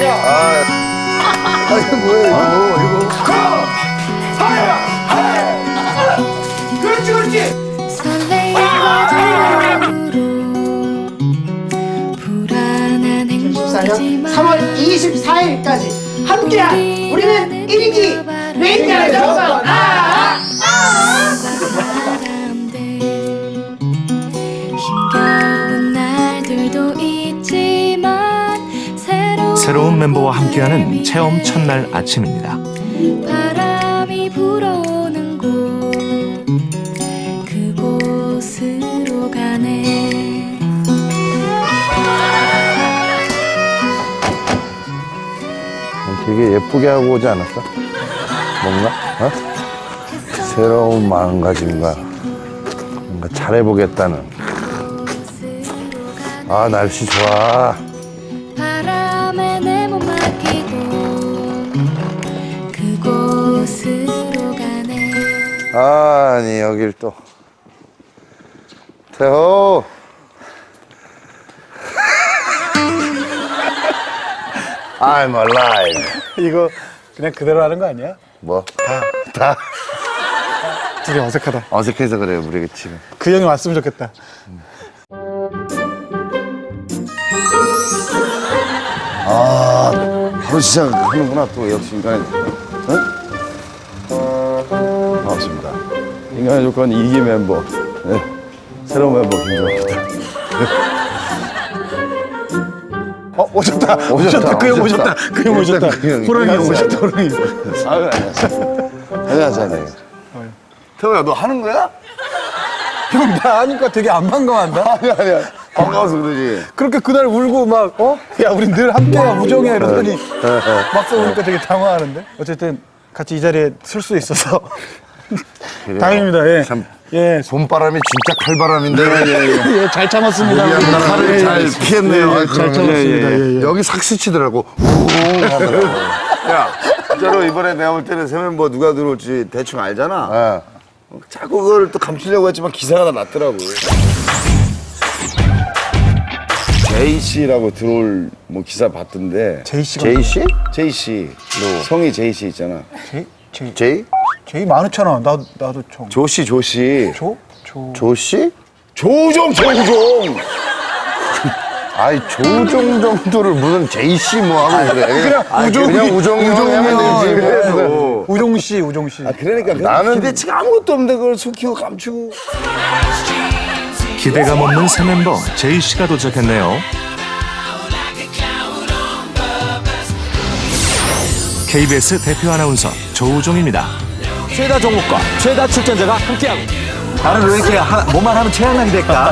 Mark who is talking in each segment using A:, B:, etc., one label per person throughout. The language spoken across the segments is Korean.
A: 이거 뭐야 이거.
B: 그렇지 그렇지.
C: 불안한 행복이지만 3월 24일까지 함께한 우리는 1인기 레인디어 정원.
D: 힘겨운 날들도 있지만
E: 새로운 멤버와 함께하는 체험 첫날 아침입니다.
D: 바람이 불어오는 곳 그곳으로 가네.
A: 되게 예쁘게 하고 오지 않았어? 뭔가? 어? 새로운 마음가짐과 뭔가 잘해보겠다는. 아, 날씨 좋아.
D: 바람에 내 몸 맡기고 그곳으로 가네.
A: 아니, 여길 또. 태호. I'm alive.
B: 이거 그냥 그대로 하는 거 아니야?
A: 뭐? 다.
B: 둘이 어색하다.
A: 어색해서 그래요, 우리 지금.
B: 그 형이 왔으면 좋겠다.
A: 아, 바로 시작하는구나, 또 역시 인간의 조건. 반갑습니다. 인간의 조건 2기 멤버. 네. 새로운 멤버 김정호입니다.
B: 오셨다. 그 형 오셨다. 그 형 오셨다. 호랑이 형 오셨다. 호랑이.
A: 안녕하세요. 태호야, 너 하는 거야?
B: 형 나 하니까 되게 안 반가워한다.
A: 아니야. 반가워서 그러지.
B: 그렇게 그날 울고 막 야 우리 늘 함께야 우정이야 이러더니 막상 오니까 되게 당황하는데. 어쨌든 같이 이 자리에 설 수 있어서 다행입니다. 예.
A: 참.
B: 예.
A: 봄바람이 진짜 칼바람인데.
B: 예, 잘 참았습니다.
A: 칼을 잘 피했네요.
B: 잘 참았습니다. 예.
A: 여기 삭스치더라고. 우웅 하더라고. 야, 진짜로 이번에 내가 볼 때는 새 멤버 누가 들어올지 대충 알잖아. 자꾸 그걸 또 감추려고 했지만 기사가 다 났더라고. 제이씨라고 들어올 뭐 기사 봤던데.
B: 제이씨가
A: 제이씨? 제이씨. 성이 제이씨 있잖아. 제이?
B: 제이 많잖아. 나도 총.
A: 조씨. 조씨? 조종. 아이, 조종 정도를 무슨 제이씨 뭐 하면 그래. 그냥 우정이 하면 되지. 그래도.
B: 우종 씨.
A: 그러니까 나는 기대치가 아무것도 없는데 그걸 숨기고 감추고.
E: 기대감 없는 새 멤버 제이 씨가 도착했네요. KBS 대표 아나운서 조우종입니다.
F: 최다 종목과 최다 출전자가 함께하고. 나는 왜 이렇게 뭐만 하면 최양락이 될까?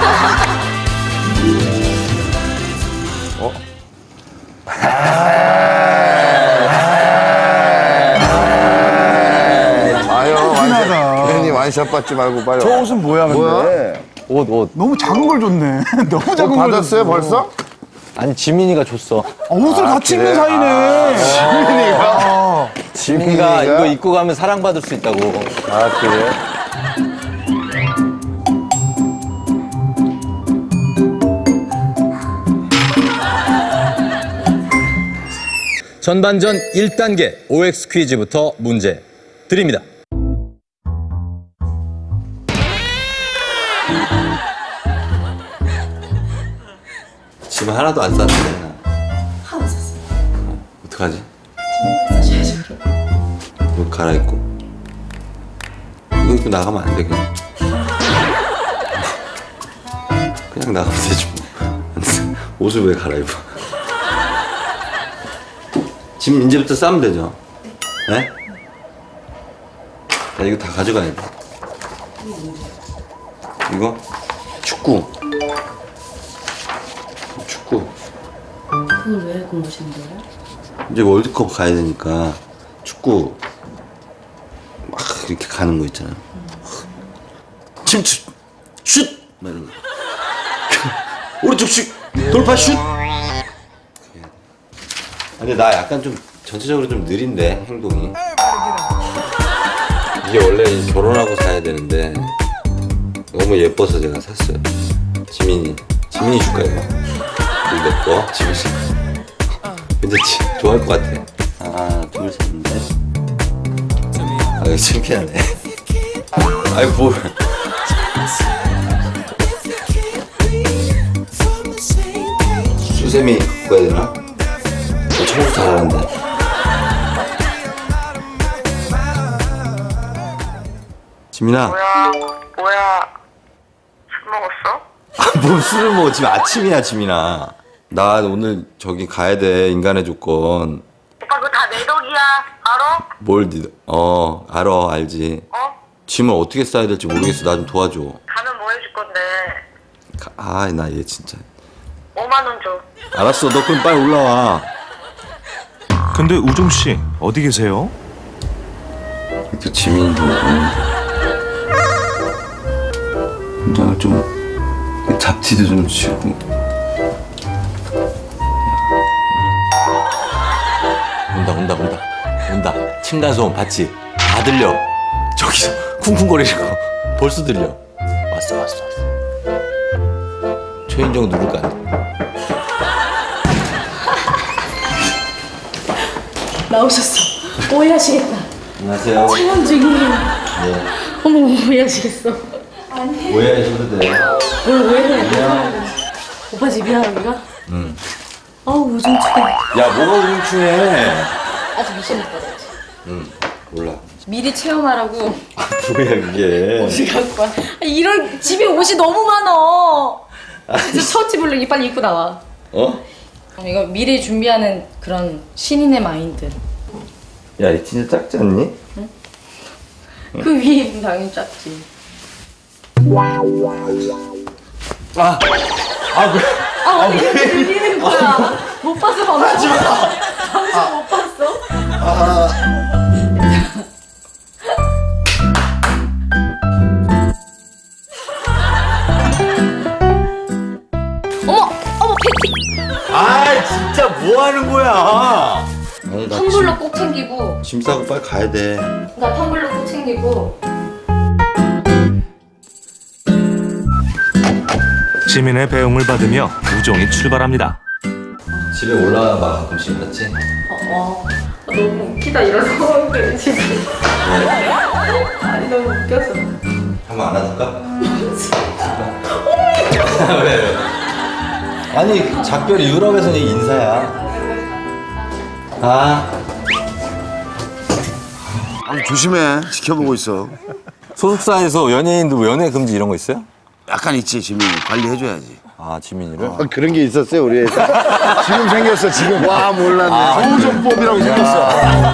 A: 아유, 괜히 완샷 받지 말고 빨리.
B: 저 옷은 뭐야 근데?
F: 옷.
B: 너무 작은 걸 줬네. 너무 작은 걸
A: 받았어요 벌써?
F: 아니, 지민이가 줬어.
B: 옷을 같이 입는 사이네.
F: 지민이가 이거 입고 가면 사랑받을 수 있다고.
A: 아, 그래?
F: 전반전 1단계 OX 퀴즈부터 문제 드립니다. 짐 하나도 안 쌌는데.
G: 하나 샀어.
F: 어떡하지?
G: 짐 싸셔야죠 그럼.
F: 이거 갈아입고. 이거 입고 나가면 안 돼, 그냥. 그냥 나가면 되지 뭐. 옷을 왜 갈아입어? 짐 이제부터 싸면 되죠? 네? 자, 이거 다 가져가야 돼. 이거? 축구.
G: 그걸 왜 공부하시는 거예요?
F: 이제 월드컵 가야 되니까 축구 막 이렇게 가는 거 있잖아요. 침투 슛! 막 이런 거. 오른쪽 슛! 돌파 슛! 근데 나 약간 좀 전체적으로 좀 느린데 행동이. 이게 원래 결혼하고 사야 되는데 너무 예뻐서 제가 샀어요. 지민이 줄까요? 이거 내 거? 지민이 괜찮지? 좋아할 것 같아. 하나, 둘, 셋, 넷. 아, 이거 창피하네. 아이, 뭘. 수세미 갖고 가야 되나? 너 청소 잘하는데. 지민아.
H: 뭐야? 술 먹었어?
F: 아, 뭘 술을 먹어. 지금 아침이야, 지민아. 나 오늘 저기 가야 돼. 인간의 조건.
H: 오빠 그거 다 내 덕이야. 알아?
F: 뭘 니, 알아, 알지. 짐을 어떻게 싸야 될지 모르겠어. 나 좀 도와줘.
H: 가면 뭐 해줄 건데?
F: 나 얘 진짜.
H: 5만 원 줘.
F: 알았어. 너 그럼 빨리 올라와.
E: 근데 우종 씨 어디 계세요?
F: 또 지민도 내가 좀 잡티도 좀 치고. 온다. 층간소음 봤지? 다 들려. 저기서 쿵쿵거리는 거 벌써 들려. 왔어. 최인정 누굴 거 아니야?
G: 나오셨어. 오해하시겠다.
F: 안녕하세요.
G: 촬영 중이에요.
F: 네.
G: 어머, 오해하시겠어.
F: 오해하셔도 돼.
G: 뭘 오해해? 오빠 집이야, 여기가?
F: 응.
G: 아우, 요즘 추워.
F: 야, 뭐가 우중충해?
G: 아직 미션 못 받았지.
F: 응, 몰라.
G: 미리 체험하라고
F: 뭐야, 그게.
G: 옷을 갖고 와. 이런 집에 옷이 너무 많아. 그래서 셔츠 블랙이 빨리 입고 나와. 이거 미리 준비하는 그런 신인의 마인드.
F: 야, 이 진짜 작지 않니?
G: 그 위에 당연히 작지. 왜 이렇게 들리는 거야? 못 봤어, 방금? 방금 못 봤어? 어머, 팬티!
F: 진짜 뭐 하는 거야? 아니, 나
G: 텀블러 꼭 챙기고.
F: 짐 싸고 빨리 가야 돼.
G: 나 텀블러 꼭 챙기고.
E: 지민의 배웅을 받으며 우종이 출발합니다.
F: 집에 올라와 봐, 가끔씩. 맞지?
G: 너무 웃기다, 이런 상황들 지금. 아니, 너무 웃겨서.
F: 한번 안아줄까? 왜? 아니, 작별이 유럽에서는 인사야.
A: 조심해. 지켜보고 있어.
F: 소속사에서 연예인도 뭐 연애 금지 이런 거 있어요?
A: 약간 있지, 지민이. 관리해줘야지.
F: 지민이를?
A: 그런 게 있었어요, 우리 회사. 지금 생겼어, 지금. 와, 몰랐네. 소우정법이라고 생겼어.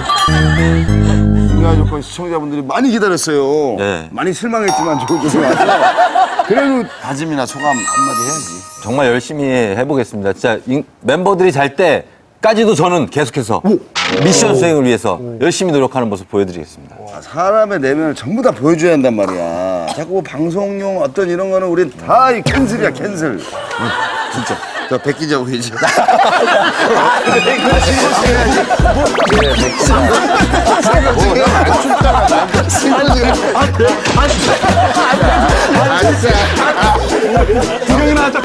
A: 인간 조건 시청자분들이 많이 기다렸어요.
F: 네.
A: 많이 실망했지만 좋은 조건 와서. 그래도 다짐이나 소감 한마디 해야지.
F: 정말 열심히 해보겠습니다. 진짜 멤버들이 잘 때까지도 저는 계속해서 미션 수행을 위해서 열심히 노력하는 모습 보여드리겠습니다.
A: 사람의 내면을 전부 다 보여줘야 한단 말이야. 자꾸 뭐 방송용 어떤 이런 거는 우린 다 캔슬이야, 캔슬. 진짜. 저 백기자고 이제.
B: 구경이나 하자,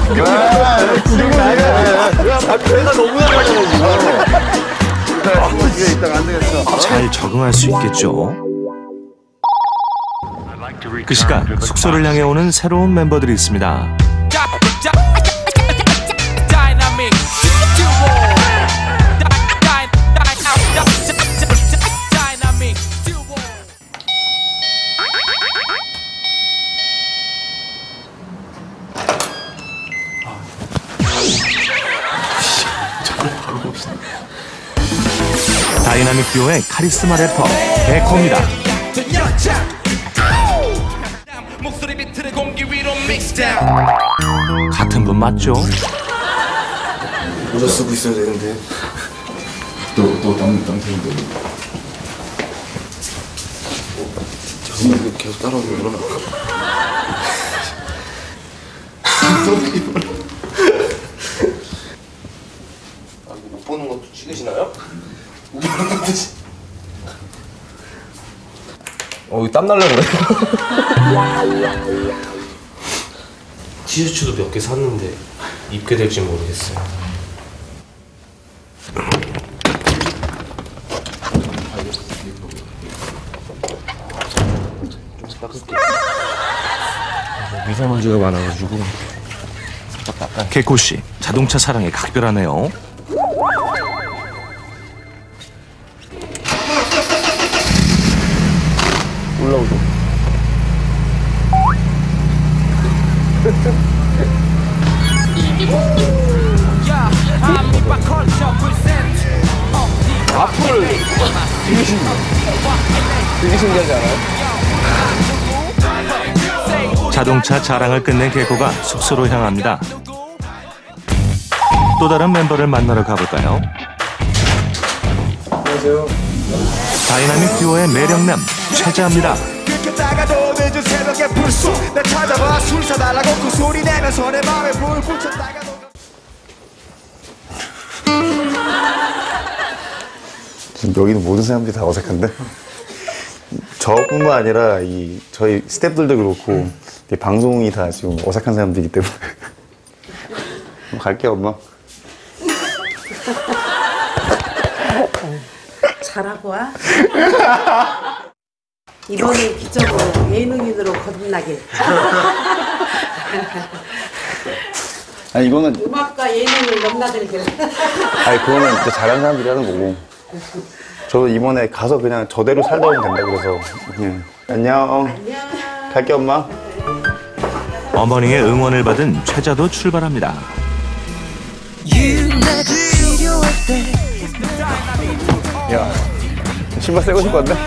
A: 배가 너무 나가잖아, 지금. 이따가 안 되겠어.
E: 잘 적응할 수 있겠죠? 그 시간 숙소를 향해 오는 새로운 멤버들이 있습니다. 다이나믹 듀오의 카리스마 래퍼 에코입니다. 같은 분 맞죠?
A: 모자 쓰고 있어야 되는데. 또 땀새인데. 잠깐만, 계속 따라오는구나. 못 보는 것도 찍으시나요? 못 보는 것도
I: 이거 땀 날라 그래. 티셔츠도 몇 개 샀는데 입게 될지 모르겠어요. 미세먼지가 많아가지고.
E: 개코 씨 자동차 사랑이 각별하네요.
A: 올라오죠.
I: 앞을 되게 신기하지 않아요?
E: 자동차 자랑을 끝낸 개코가 숙소로 향합니다. 또 다른 멤버를 만나러 가볼까요?
I: 안녕하세요.
E: 다이나믹 듀오의 매력남 최자입니다.
J: 지금 여기는 모든 사람들이 다 어색한데 저뿐만 아니라 저희 스태프들도 그렇고 이 방송이 다 지금 어색한 사람들이기 때문에 갈게요 엄마.
C: 잘하고 와. 이번에 기적으로 예능인으로 거듭나길.
J: 아니 이거는
C: 음악과 예능을 넘나들길.
J: 아니 그거는 진짜 잘하는 사람들이 하는 거고 저도 이번에 가서 그냥 저대로 살다 오면 된다 그래서 그냥 안녕. 갈게 엄마.
E: 어머니의 응원을 받은 최자도 출발합니다.
J: 야 신발 새고 싶을 건데?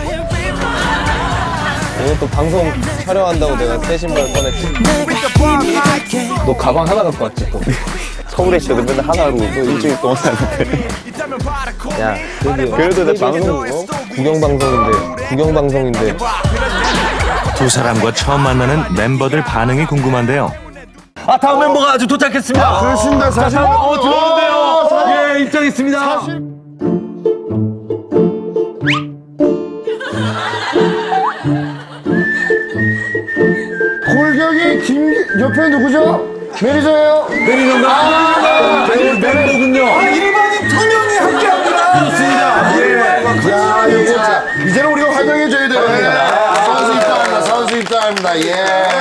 I: 오늘 또 방송 촬영한다고 내가 새 신발 꺼냈지. 너 가방 하나 갖고 왔지 또.
J: 서울에 있어도 맨날 하나로 또 일주일 동안 하는데
I: 야,
J: 그래도 내 방송
I: 구경방송인데.
E: 두 사람과 처음 만나는 멤버들 반응이 궁금한데요.
F: 아, 다음 멤버가 아주 도착했습니다.
A: 그렇습니다. 사실.
F: 들어오는데요. 예, 입장했습니다.
A: 골격이 옆에 누구죠? 매니저예요.
F: 매니저인가? 멤버군요.
A: 일반인 2명이 함께합니다.
F: 그렇습니다.
A: 예. 자, 이제는 우리가 활동해줘야 돼. 선수 입장입니다. 선수 입장입니다. 예.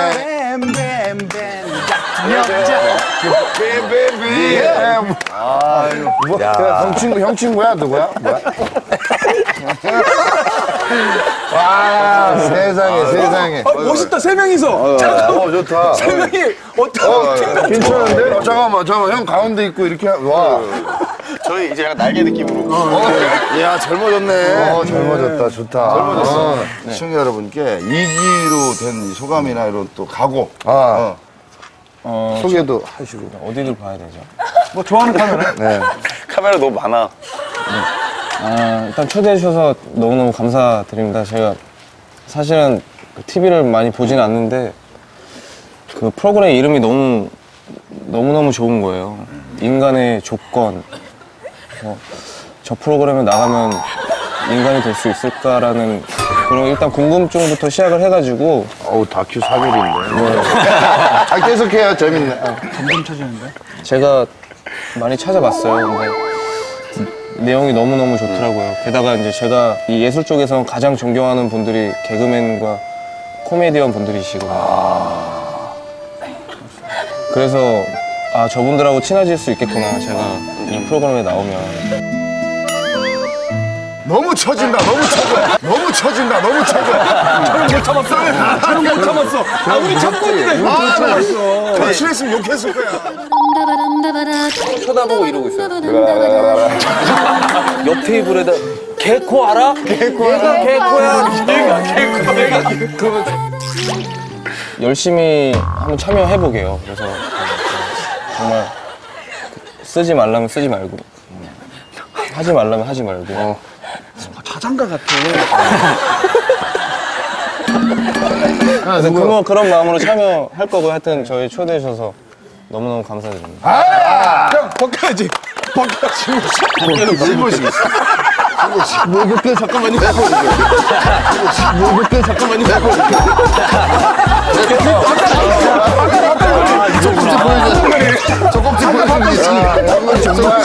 A: 뱀뱀뱀. 아유. 형 친구야 누구야? 뭐야? 와 세상에.
B: 멋있다, 세 명이서.
A: 좋다.
B: 세 명이 어떤
A: 괜찮은데? 잠깐만 형 가운데 있고 이렇게 와.
J: 저희 이제 약간 날개 느낌으로
A: 야 젊어졌네. 젊어졌다. 좋다. 젊어졌어. 시청자 여러분께 2기로 된 소감이나 이런 또 각오. 소개도 하시고.
I: 어디를 봐야 되죠?
B: 뭐 좋아하는 카메라?
J: 네. 카메라 너무 많아.
I: 일단 초대해 주셔서 너무너무 감사드립니다. 제가 사실은 TV를 많이 보진 않는데 그 프로그램 이름이 너무너무 좋은 거예요. 인간의 조건. 저 프로그램에 나가면 인간이 될 수 있을까라는 그런 일단 궁금증부터 시작을 해가지고.
A: 어우 다큐 사골인데. 계속해요. 재밌네.
B: 점점 쳐지는데?
I: 제가 많이 찾아봤어요. 근데 내용이 너무너무 좋더라고요. 게다가 이제 제가 이 예술 쪽에서 가장 존경하는 분들이 개그맨과 코미디언 분들이시거든요. 그래서 저분들하고 친해질 수 있겠구나. 제가 이 프로그램에 나오면.
A: 너무 처진다. 너무 처져. 저는 못 참았어. 우리 참고인데. 더 친했으면 욕했을 거야.
I: 쳐다보고 이러고 있어요. 옆 테이블에다 개코 알아? 개코야. 그러면 열심히 한번 참여해보게요. 그래서 정말 쓰지 말라면 쓰지 말고 하지 말라면 하지 말고.
B: 자장가 같아.
I: 그런 마음으로 참여할 거고 하여튼 저희 초대해 주셔서 너무너무 감사드립니다.
B: 형, 벗겨야지.
A: 신고식. 잠깐만요. 저 꼭지 보여주는 정말.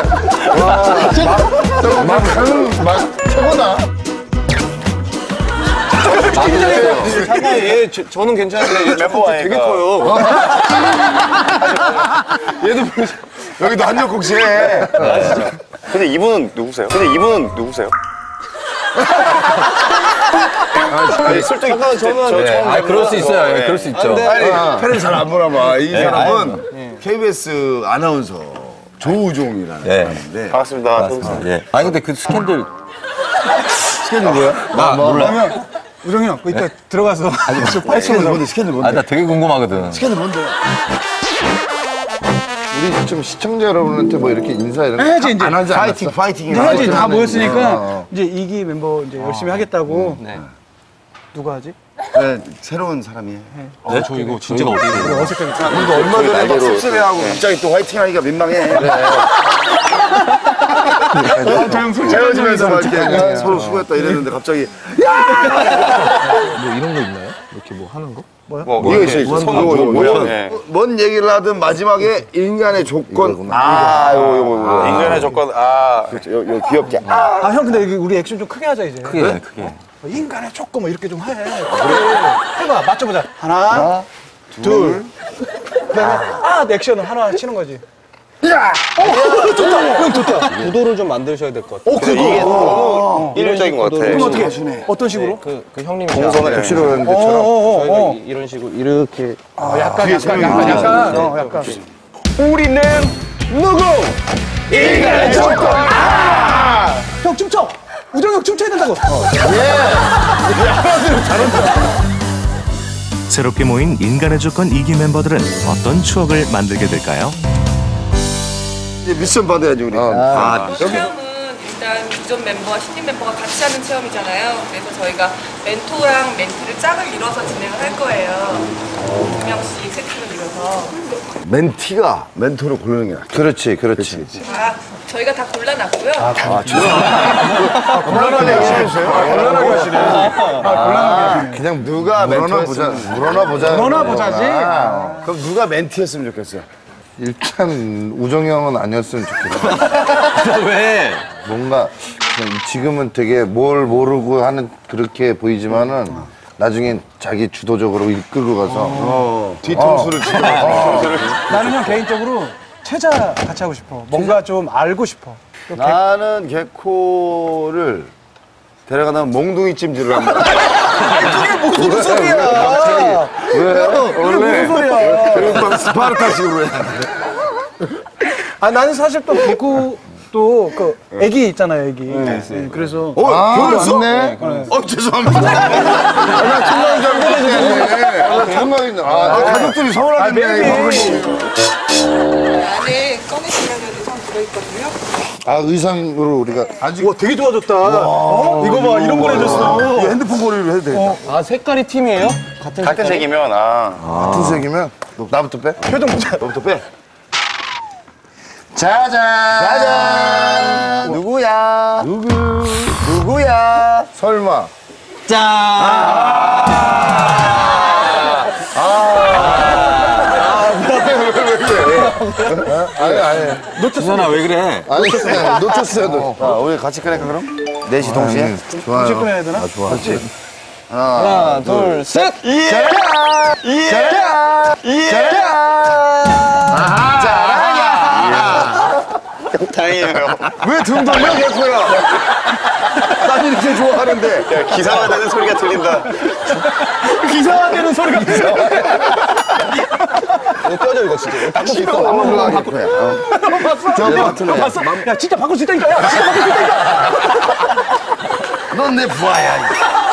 A: 막 최고다.
I: 잠깐 저는 괜찮은데 얘 멤버 되게 커요.
A: 얘도 여기도 한적국 씨 해.
J: 근데 이분은 누구세요?
I: 솔직히 잠깐 저는 처음
F: 그럴 수 있어요. 그럴 수 있죠.
A: 아니, 팬은 잘 안 보나 봐. 이 사람은 KBS 아나운서 조우종이라는 사람인데.
J: 반갑습니다.
F: 예. 아니 근데 그 스캔들
A: 스캔들 뭐야?
F: 나 몰라.
B: 그러면 우정이 형, 그 이따 들어가서
A: 스캔들 뭔데? 스캔들 뭔데?
F: 나 되게 궁금하거든.
A: 스캔들 뭔데?
K: 우리 좀 시청자 여러분한테 뭐 이렇게 인사 이런 거
B: 해야지 이제.
K: 안 하지 않았어?
A: 파이팅.
B: 해야지 다 모였으니까 이제 2기 멤버 이제 열심히 하겠다고. 누가 하지?
A: 네, 새로운 사람이 해.
F: 네? 저 이거 진짜 어떻게 돼요?
B: 어색하니까.
A: 우리도 얼마 전에 막 씁쓸해하고 갑자기 또 화이팅 하기가 민망해. 헤어지면서 막 이렇게 서로 수고했다 이랬는데 갑자기
I: 뭐 이런 거 있나요? 이렇게 뭐 하는 거?
A: 이거 있어. 뭔 얘기를 하든 마지막에 인간의 조건. 요거.
J: 인간의 조건,
A: 그렇죠. 요 귀엽게.
B: 아, 형, 근데 여기 우리 액션 좀 크게 하자, 이제.
F: 크게.
B: 인간의 조건 뭐 이렇게 좀 해. 그래. 해봐, 맞춰보자. 하나, 둘. 그다음에 액션을 하나 치는 거지. 야! 좋다. 형 좋다.
I: 구도를 좀 만드셔야 될 것 같아요.
J: 이게 너무 일률적인 것 같아.
B: 그럼 어떻게? 어떤 식으로?
I: 그 형님이
J: 동선을
K: 혁신을 것처럼
I: 저희가 이런 식으로 이렇게
B: 약간.
A: 우리는 누구? 인간의 조건.
B: 형 춤춰. 우정이 형 춤춰야 된다고.
E: 새롭게 모인 인간의 조건 2기 멤버들은 어떤 추억을 만들게 될까요?
A: 이제 미션 받아야지 우리.
L: 체험은 일단 기존 멤버와 신입 멤버가 같이 하는 체험이잖아요. 그래서 저희가 멘토랑 멘티를 짝을 이뤄서 진행을 할 거예요. 2명씩 세팅을 이뤄서.
A: 멘티가 멘토를 고르는 게 낫다.
K: 그렇지.
L: 저희가 다 골라놨고요.
A: 곤란하게 하시네. 곤란하게 하시네.
K: 그냥 누가 물어나 보자지.
A: 그럼 누가 멘티였으면 좋겠어요?
K: 일단 우정이 형은 아니었으면 좋겠어.
F: 왜?
K: 뭔가 그냥 지금은 되게 뭘 모르고 하는 그렇게 보이지만은 나중엔 자기 주도적으로 이끌고 가서
A: 뒤통수를 치고.
B: 나는 형 개인적으로 최자 같이 하고 싶어. 뭔가 좀 알고 싶어.
A: 나는 개코를 데려가면 몽둥이찜질을 한다.
B: 그게 무슨 소리야?
A: 원래
B: 무슨 소리야?
A: 그런 스파르타식으로 해.
B: 아, 나는 사실 또 개코 그 애기 있잖아요, 애기. 그래서
A: 결혼했어?
K: 맞네.
A: 죄송합니다. 나 천만 줄 알고
K: 정말
A: 가족들이 서운하겠네.
L: 안에 꺼내시려는 의상 들어있거든요.
K: 의상으로 우리가 아직
B: 와, 되게 좋아졌다. 이거 봐, 이런 걸 해줬어.
A: 이거 핸드폰 거리로 해도 돼.
I: 아 색깔이 팀이에요?
J: 같은 색이면,
K: 같은 색이면 나부터 빼.
B: 표정 보자.
A: 너부터 빼.
K: 짜잔.
A: 누구야? 누구야?
K: 설마. 아니.
F: 수선아 왜 그래?
K: 아니 놓쳤어요.
A: 우리 같이 꺼낼까 그럼? 넷이 동시에?
K: 좋아요.
B: 같이 꺼내야 되나?
K: 좋아.
I: 하나 둘 셋.
J: 다행이에요.
A: 왜 등 돌려 개코야? 난 이렇게 좋아하는데.
J: 야, 기사화되는 소리가 들린다.
B: 기사화되는 소리가 있어.
I: 이거 꺼져 이거 진짜.
A: 싫어. 한번 들어가 개코야.
B: 봤어? 야, 진짜 바꿀 수 있다니까. 야, 진짜 바꿀 수 있다니까.
A: 넌 내 부하야.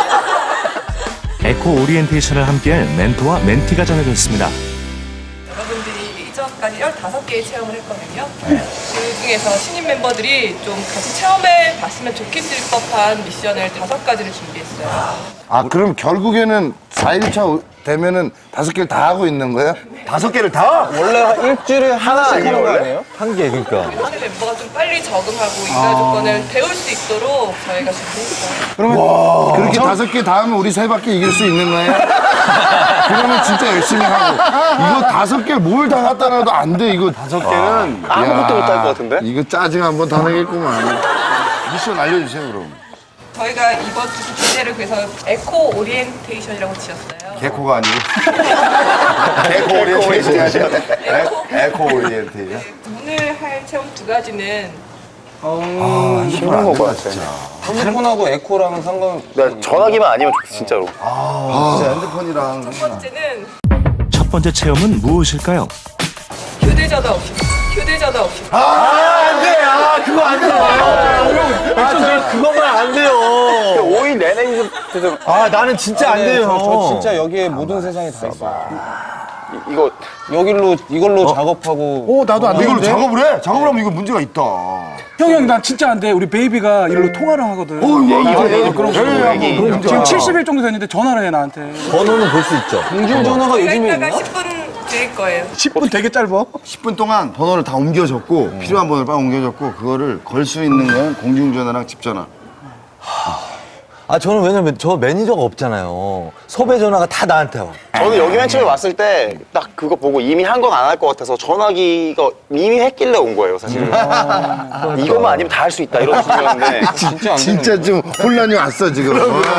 E: 에코 오리엔테이션을 함께할 멘토와 멘티가 정해졌습니다.
L: 여러분들이 이전까지 15개의 체험을 했거든요. 그 중에서 신입 멤버들이 좀 같이 체험해 봤으면 좋겠을 법한 미션을 5가지를 준비했어요.
K: 그럼 결국에는 4일차 되면은 5개를 다 하고 있는 거야?
A: 5개를 다?
I: 원래 일주일에 하나씩 하는 거 아니에요?
F: 한 개 그러니까.
L: 신입 멤버가 좀 빨리 적응하고 인간 조건을 배울 수 있도록 저희가 준비했어요.
K: 그렇게 5개 다 하면 우리 3바퀴 이길 수 있는 거야? 그러면 진짜 열심히 하고. 이거 5개 뭘 다 갖다 놔도 안 돼. 이거
A: 5개는
J: 아무것도 못할 것 같은데?
K: 이거 짜증 한번 다 내겠구만.
A: 미션 알려주세요 그럼.
L: 저희가 이번 주 주제를 그래서 에코 오리엔테이션이라고 지었어요.
A: 개코가 아니고 개코 오리엔테이션. 에코 오리엔테이션.
L: 오늘 할 체험 두 가지는
J: 힘든 거 같아.
I: 핸드폰하고 에코랑은 상관.
J: 전화기만 아니면 좋겠어, 진짜로.
A: 진짜 핸드폰이랑.
L: 첫 번째는
E: 첫 번째 체험은 무엇일까요?
L: 휴대전화 없이. 휴대전화 없이.
A: 안 돼! 그거 안 돼요!
F: 그거만 안 돼요.
J: 5일 내내 계속.
F: 나는 진짜 안 돼요.
I: 저 진짜 여기에 모든 세상이 다 있어요.
J: 이거.
I: 이걸로 작업하고.
B: 나도 안
A: 이걸로
B: 되는데?
A: 작업을 해? 작업을 하면 이거 문제가 있다.
B: 형, 난 진짜 안 돼. 우리 베이비가 일로 통화를 하거든. 지금 70일 정도 됐는데 전화를 해, 나한테.
F: 번호는 볼 수 있죠.
I: 공중전화가 요즘에
L: 이따가
I: 있나?
L: 10분 드릴 거예요.
B: 10분 되게 짧아.
A: 10분 동안 번호를 다 옮겨줬고 필요한 번호를 막 옮겨줬고 그거를 걸 수 있는 건 공중전화랑 집전화.
F: 저는 왜냐면 저 매니저가 없잖아요. 섭외 전화가 다 나한테 와.
J: 저는 여기 맨 처음에 왔을 때 딱 그거 보고 이미 한 건 안 할 것 같아서 전화기가 이미 했길래 온 거예요, 사실은. 이것만 아니면 다 할 수 있다, 이런 생각인데.
K: 진짜 좀 혼란이 왔어 지금.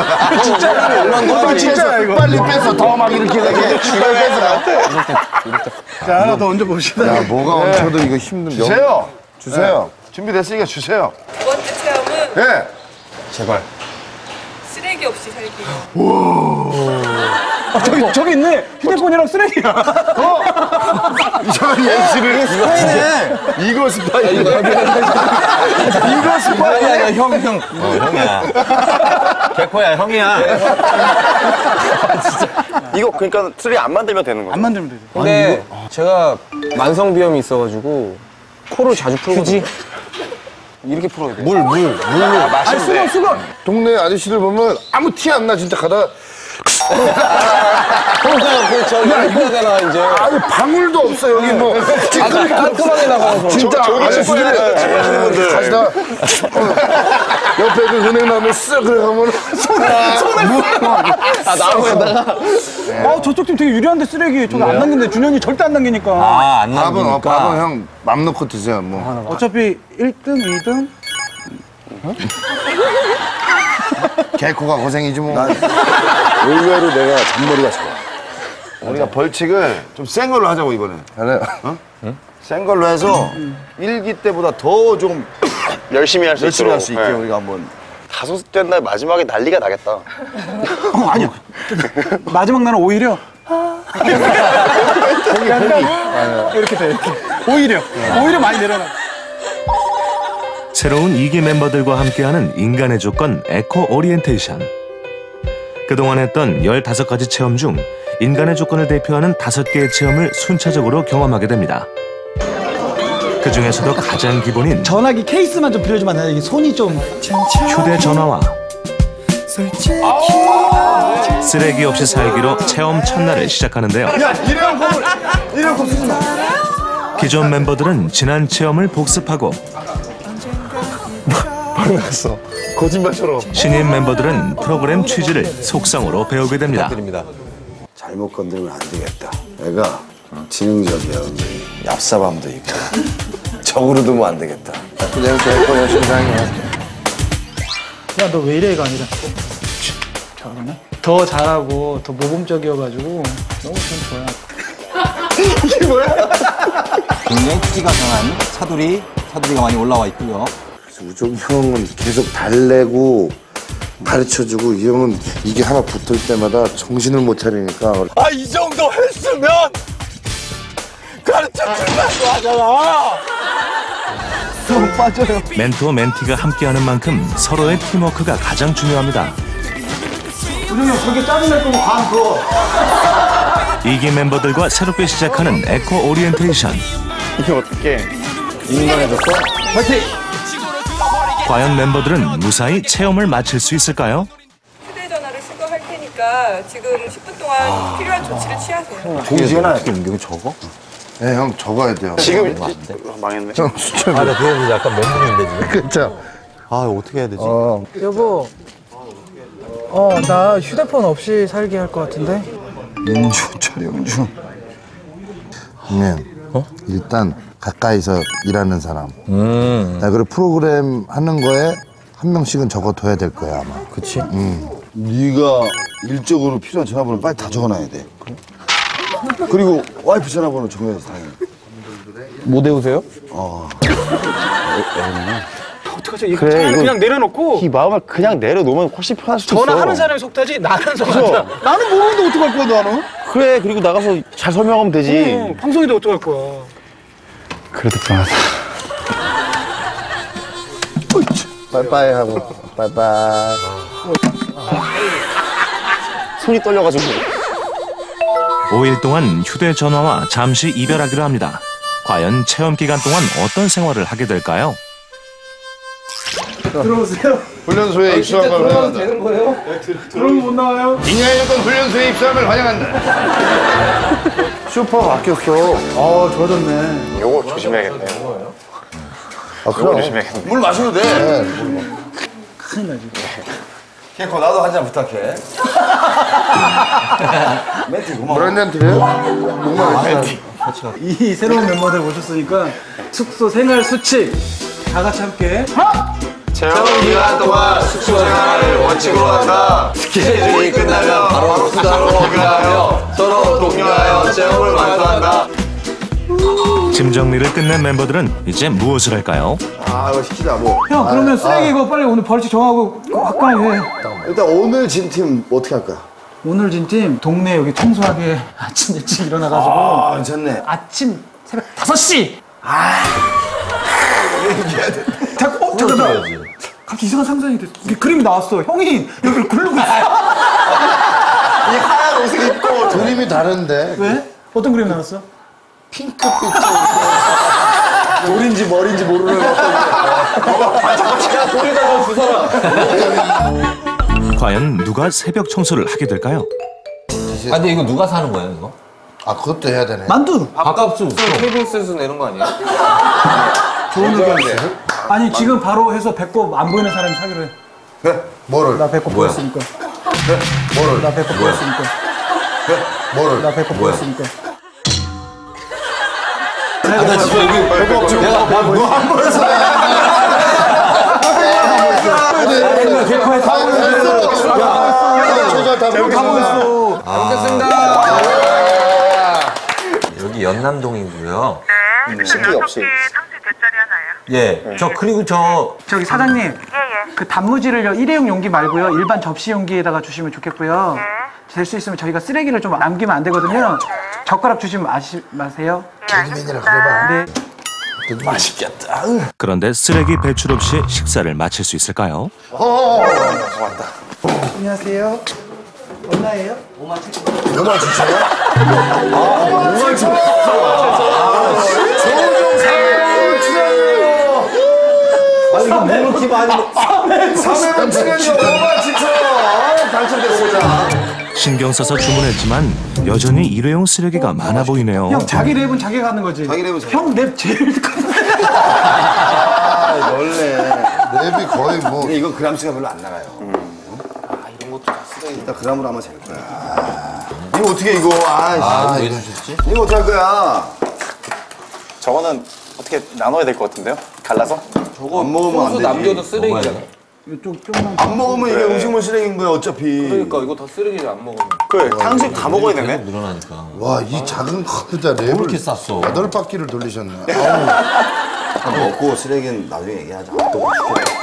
A: 진짜 이거. 빨리 빼서 더 막 이렇게 되게 주변 빼서 가.
B: 자, 하나 더 얹어봅시다.
K: 야 뭐가 얹혀도 이거 힘든. 주세요.
A: 준비됐으니까 주세요.
L: 두 번째 체험은
A: 네.
I: 제발.
L: 쓰레기 없이 살기.
B: 저기 있네. 휴대폰이랑 쓰레기야.
A: 이상한 예시를. 이거 스파이. 이거 스파이.
F: 형. 형이야. 개코야, 형이야.
J: 이거 그러니까 쓰레기 안 만들면 되는 거죠?
B: 안 만들면 되지.
I: 근데 제가 만성비염이 있어가지고 코를 자주 풀거든요. 이렇게 풀어야 돼요.
F: 물로.
B: 수건.
K: 동네 아저씨들 보면 아무 티 안 나 진짜 가다.
I: 이렇게 되나 이제.
K: 아니 방울도 없어 여기 뭐.
I: 깔끔하게 나가서.
K: 진짜 아저씨들이 가시다 옆에 그 은행 나면 쓱 그래 가면
B: 나무에다가. 저쪽 팀 되게 유리한데 쓰레기. 저기 안 남긴데 준현이 절대 안 남기니까.
F: 안 남기니까.
K: 밥은 형 맘 놓고 드세요 뭐.
B: 어차피 1등, 2등.
K: 개코가 고생이지 뭐.
A: 의외로 내가 잔머리가 좋아. 우리가 벌칙을 좀 센 걸로 하자고 이번에.
K: 잘해요.
A: 센 걸로 해서 일기 때보다 더 좀
J: 열심히 할 수
A: 열심히
J: 있도록.
A: 할 수 있게
J: 네.
A: 우리가 한번.
J: 다섯 된 날 마지막에 난리가 나겠다.
B: 아니요. 마지막 날은 오히려. 이렇게 돼, 이렇게. 오히려 많이 내려놔.
E: 새로운 2기 멤버들과 함께하는 인간의 조건 에코 오리엔테이션. 그동안 했던 15가지 체험 중 인간의 조건을 대표하는 5개의 체험을 순차적으로 경험하게 됩니다. 그 중에서도 가장 기본인
B: 전화기 케이스만 좀 빌려주면 안 돼? 이게 손이 좀.
E: 휴대전화와 쓰레기 없이 살기로 체험 첫날을 시작하는데요.
A: 이런 거 쓰지 마.
E: 기존 멤버들은 지난 체험을 복습하고
J: 거짓말처럼.
E: 신인 멤버들은 프로그램 취지를 속성으로 배우게 됩니다.
A: 잘못 건드리면 안 되겠다. 애가 지능적이야. 얍삽함도 있고. 적으로 두면 안 되겠다.
K: 그냥 개코 열심히 사용해.
B: 야, 너 왜 이래가 아니라. 저러네? 더 잘하고 더 모범적이어가지고 너무 좀 좋아요.
F: 굉장히 크기가 강한 차두리가 많이 올라와 있고요.
K: 우종이 형은 계속 달래고 가르쳐주고 이 형은 이게 하나 붙을 때마다 정신을 못 차리니까.
F: 이 정도 했으면 가르쳐준다고 하잖아.
E: 멘토 멘티가 함께하는 만큼 서로의 팀워크가 가장 중요합니다.
B: 우정이 형 저게 짜증날 거면 관 그거.
E: 2기 멤버들과 새롭게 시작하는 에코 오리엔테이션.
J: 이게 어떻게.
E: 인간의 조건 파이팅! 과연 멤버들은 무사히 체험을 마칠 수 있을까요?
L: 휴대전화를 수거할 테니까 지금 10분 동안 필요한 조치를 취하세요.
A: 동시에나 이거 적어?
K: 네, 형 적어야 돼요.
J: 지금 망했네.
K: 형 수첩.
F: 나 그래서 약간 멘붕인데 지금.
K: 그렇죠.
F: 어떻게 해야 되지?
B: 여보. 나 휴대폰 없이 살게 할 것 같은데.
K: 영주 철영주. 형님, 일단 가까이서 일하는 사람. 그리고 프로그램 하는 거에 한 명씩은 적어둬야 될 거야 아마.
A: 그치? 네가 일적으로 필요한 전화번호 빨리 다 적어놔야 돼. 그리고 와이프 전화번호 적어야지 당연히.
B: 못 외우세요? 어떡하죠? 이거 전화를 그냥 내려놓고
J: 이 마음을 그냥 내려놓으면 훨씬 편할 수도 있어.
B: 전화하는 사람이 속타지 나는 속하자. 나는 모르는데 어떡할 거야 나는?
J: 그래, 그리고 나가서 잘 설명하면 되지.
B: 방송인데 어떡할 거야?
J: 그래도 불안하다.
K: 빠이빠이 하고 빠이빠이.
J: 손이 떨려가지고.
E: 5일 동안 휴대전화와 잠시 이별하기로 합니다. 과연 체험 기간 동안 어떤 생활을 하게 될까요?
B: 들어오세요.
K: 훈련소에 입수한 걸 환영한다.
B: 되는 거예요? 들어오면 못 나와요?
K: 인간의조건 훈련소에 입수함을 환영한다. 슈퍼 바뀌었어.
B: 좋아졌네.
J: 요거 조심해야겠네요.
K: 그럼.
J: 조심해야겠네.
A: 물 마셔도 돼.
B: 큰일 나지.
A: 캐코 나도 한 잔 부탁해. 멘트 고마워.
K: 물 한 잔 드려요? 목마르 멘트.
B: 이 새로운 멤버들 오셨으니까 숙소 생활 수칙 다 같이 함께
A: 체험 기간 동안 숙소 생활을 원칙으로 한다. 스케줄이 끝나면 바로 수다로 복귀하여 서로 독려하여 체험을 완수한다.
E: 짐 정리를 끝낸 멤버들은 이제 무엇을 할까요?
A: 이거 시키자 뭐.
B: 형 그러면 쓰레기 이거 빨리 오늘 벌칙 정하고 가까이 해.
A: 일단 오늘 진 팀 어떻게 할까?
B: 오늘 진팀 동네 여기 청소하게 아침 일찍 일어나가지고
A: 괜찮네.
B: 아침 새벽 5시 잠깐 갑자기 이상한 상상이 됐어. 이게 그림이 나왔어. 형이 여기를 굴르고 있어.
A: 이 하얀 옷을 입고
K: 그림이 다른데.
B: 왜? 어떤 그림이 나왔어?
K: 핑크빛이.
A: 돌인지 머리인지 모르는
B: 돌에다가 주워라.
E: 과연 누가 새벽 청소를 하게 될까요?
F: 아, 근데 이거 누가 사는 거예요, 이거?
K: 아 그것도 해야 되네.
B: 만두.
F: 밥값은
I: KBS에서 내는 거 아니에요?
B: 좋은 의견인데. 아니 지금 바로 해서 배꼽 안 보이는 사람이 사기로 해.
K: 그래? 뭐를?
B: 나 배꼽
F: 뭐야?
B: 보였으니까.
K: 뭐를?
B: 나 배꼽 보였으니까.
K: 뭐를?
B: 나 배꼽 보였으니까.
F: 나 진짜 여기 내가
A: 너안 보여서.
F: 여기 연남동이고요.
H: 식기 없이. 탕수육 뱃살이 하나예요.
F: 예, 저 그리고
B: 저기 사장님. 그 단무지를요 일회용 용기 말고요 일반 접시 용기에다가 주시면 좋겠고요. 될 수 있으면 저희가 쓰레기를 좀 남기면 안 되거든요. 젓가락 주시면 마세요.
K: 개그맨이라 그래봐.
B: 네.
A: 맛있겠다.
E: 그런데 쓰레기 배출 없이 식사를 마칠 수 있을까요?
B: 안녕하세요. 얼마예요?
K: 5만 7천원?
A: 아니 이거 모노팀 아니고 3회만 출연료 5만 7천원 당첨됐습니다.
E: 신경 써서 주문했지만 여전히 일회용 쓰레기가 많아 보이네요.
B: 형 자기 랩은 자기가 하는 거지.
A: 자기 랩은 자기.
B: 형 랩 제일 큰데.
A: 원래.
K: 랩이 거의 뭐.
A: 근데 이건 그람수가 별로 안 나가요. 이런 것도 다 쓰레기. 일단 그람으로 아마 잴 거야. 이거 어떻게 이거?
F: 왜 주셨지?
A: 이거 어떻게 할 거야?
J: 저거는 어떻게 나눠야 될 것 같은데요? 갈라서?
F: 저거
A: 안 먹으면 안 되지.
F: 남겨도 쓰레기잖아.
B: 좀만.
A: 안 먹으면 이게 음식물 쓰레기인 거야 어차피.
F: 그러니까 이거 다 쓰레기를 안 먹으면
J: 그래, 탕수육 다 먹어야 되네.
F: 늘어나니까.
K: 와, 이 작은 컵에다 랩을
F: 이렇게 쌌어?
K: 8바퀴를 돌리셨네.
A: 먹고 쓰레기는 나중에 얘기하자. 또 맛있겠다.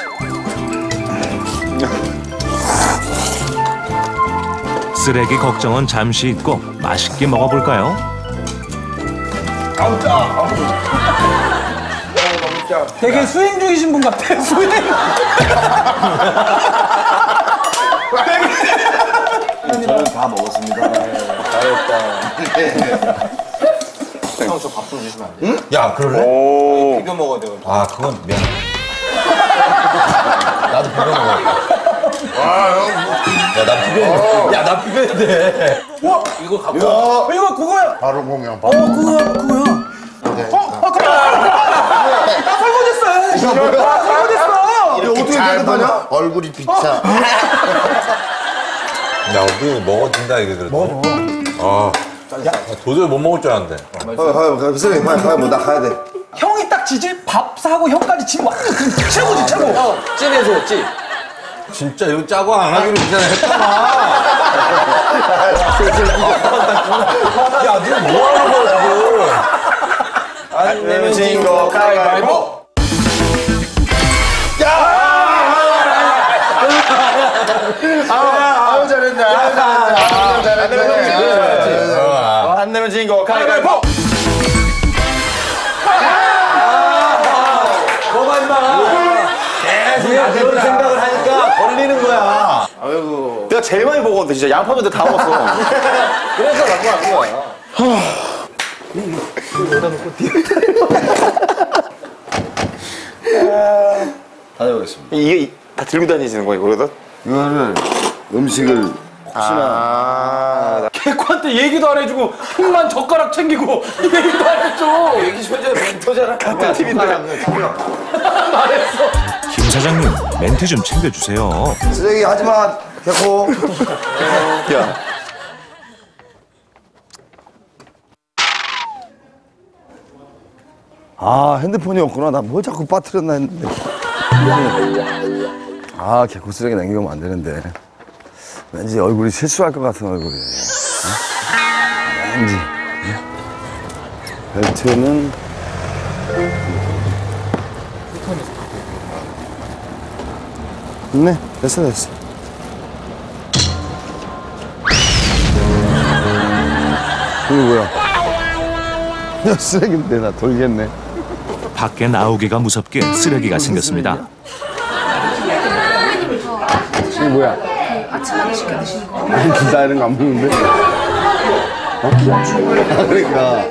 E: 쓰레기 걱정은 잠시 잊고 맛있게 먹어볼까요?
B: 되게 수행 중이신 분 같아. 수행.
A: 저는 다 먹었습니다. 잘했다.
F: 형, 저 밥 좀 주시면 안 돼요? 야, 그럴래? 비벼 먹어야 돼요. 아, 그건 미안. 나도 비벼 먹어. 야, 나 비벼야 돼. 야, 나 비벼야 돼. 와, 이거 갖고 와.
B: 이거 그거야.
K: 바로 보면.
B: 그거야. 나 설거지했어. 설거지했어.
K: 이렇게 잘 보냐? 얼굴이 비차.
F: 야, 우리 먹어준다, 이게 그래도. 먹어. 아, 도저히 못 먹을 줄 알았는데.
A: 가요. 쓰레기 빨리 가요. 나 가야 돼.
B: 형이 딱 지지 밥 사고 형까지 지금 완전 최고지 최고.
F: 찐에서 찐. 진짜 이거 짜고 안 하기로 그냥 했잖아. 야, 너 뭐 하는 거야, 지금? 안 내면 진 거 가위바위보.
K: 아우 잘했네. 아우 잘했네.
B: 안 내면 진 거 가위바위보.
F: 뭐가 임마. 계속 그런 생각을 하니까 걸리는 거야.
J: 아이고. 내가 제일 많이 먹었는데 진짜 양파도 내가 다 먹었어.
F: 그래서 갖고 간 거야.
A: 다녀오겠습니다.
J: 이게 다 들고 다니시는 거예요, 그러다?
A: 이거를 음식을 혹시나
B: 개코한테 얘기도 안 해주고 형만 젓가락 챙기고 얘기도 안 해줘.
F: 여기 소재 멘토잖아.
J: 같은 팀인데.
E: 김 사장님 멘트 좀 챙겨주세요.
A: 쓰레기 하지마 개코.
J: 야.
A: 아 핸드폰이 없구나. 나 뭘 자꾸 빠뜨렸나 했는데. 아 개코 쓰레기 남기면 안 되는데. 왠지 얼굴이 실수할 것 같은 얼굴이. 왠지. 벨트는 네 됐어. 이거 뭐야? 야 쓰레기인데 나 돌겠네.
E: 밖에 나오기가 무섭게 쓰레기가 생겼습니다.
A: 이거 뭐야?
C: 아침마다 시켜 드시는 거.
A: 아니 나 이런 거 안 먹는데. 아, 그러니까.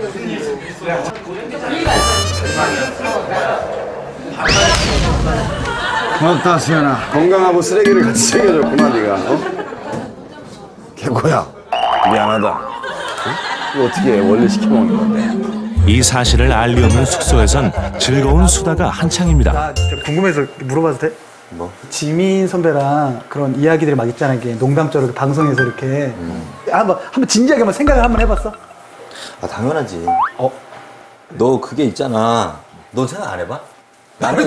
A: 고맙다 수연아. 건강하고 쓰레기를 같이 챙겨줬구나 네가. 개코야 미안하다. 이거 어떻게 해? 원래 시켜 먹는 건데.
E: 이 사실을 알 리 없는 숙소에선 즐거운 수다가 한창입니다.
B: 나 진짜 궁금해서 물어봐도 돼?
F: 뭐?
B: 지민 선배랑 그런 이야기들이 막 있잖아. 이게 농담처럼 방송에서 이렇게 한번 진지하게 한번 생각을 한번 해봤어?
F: 아, 당연하지. 너 그게 있잖아. 너 생각 안 해봐? 나는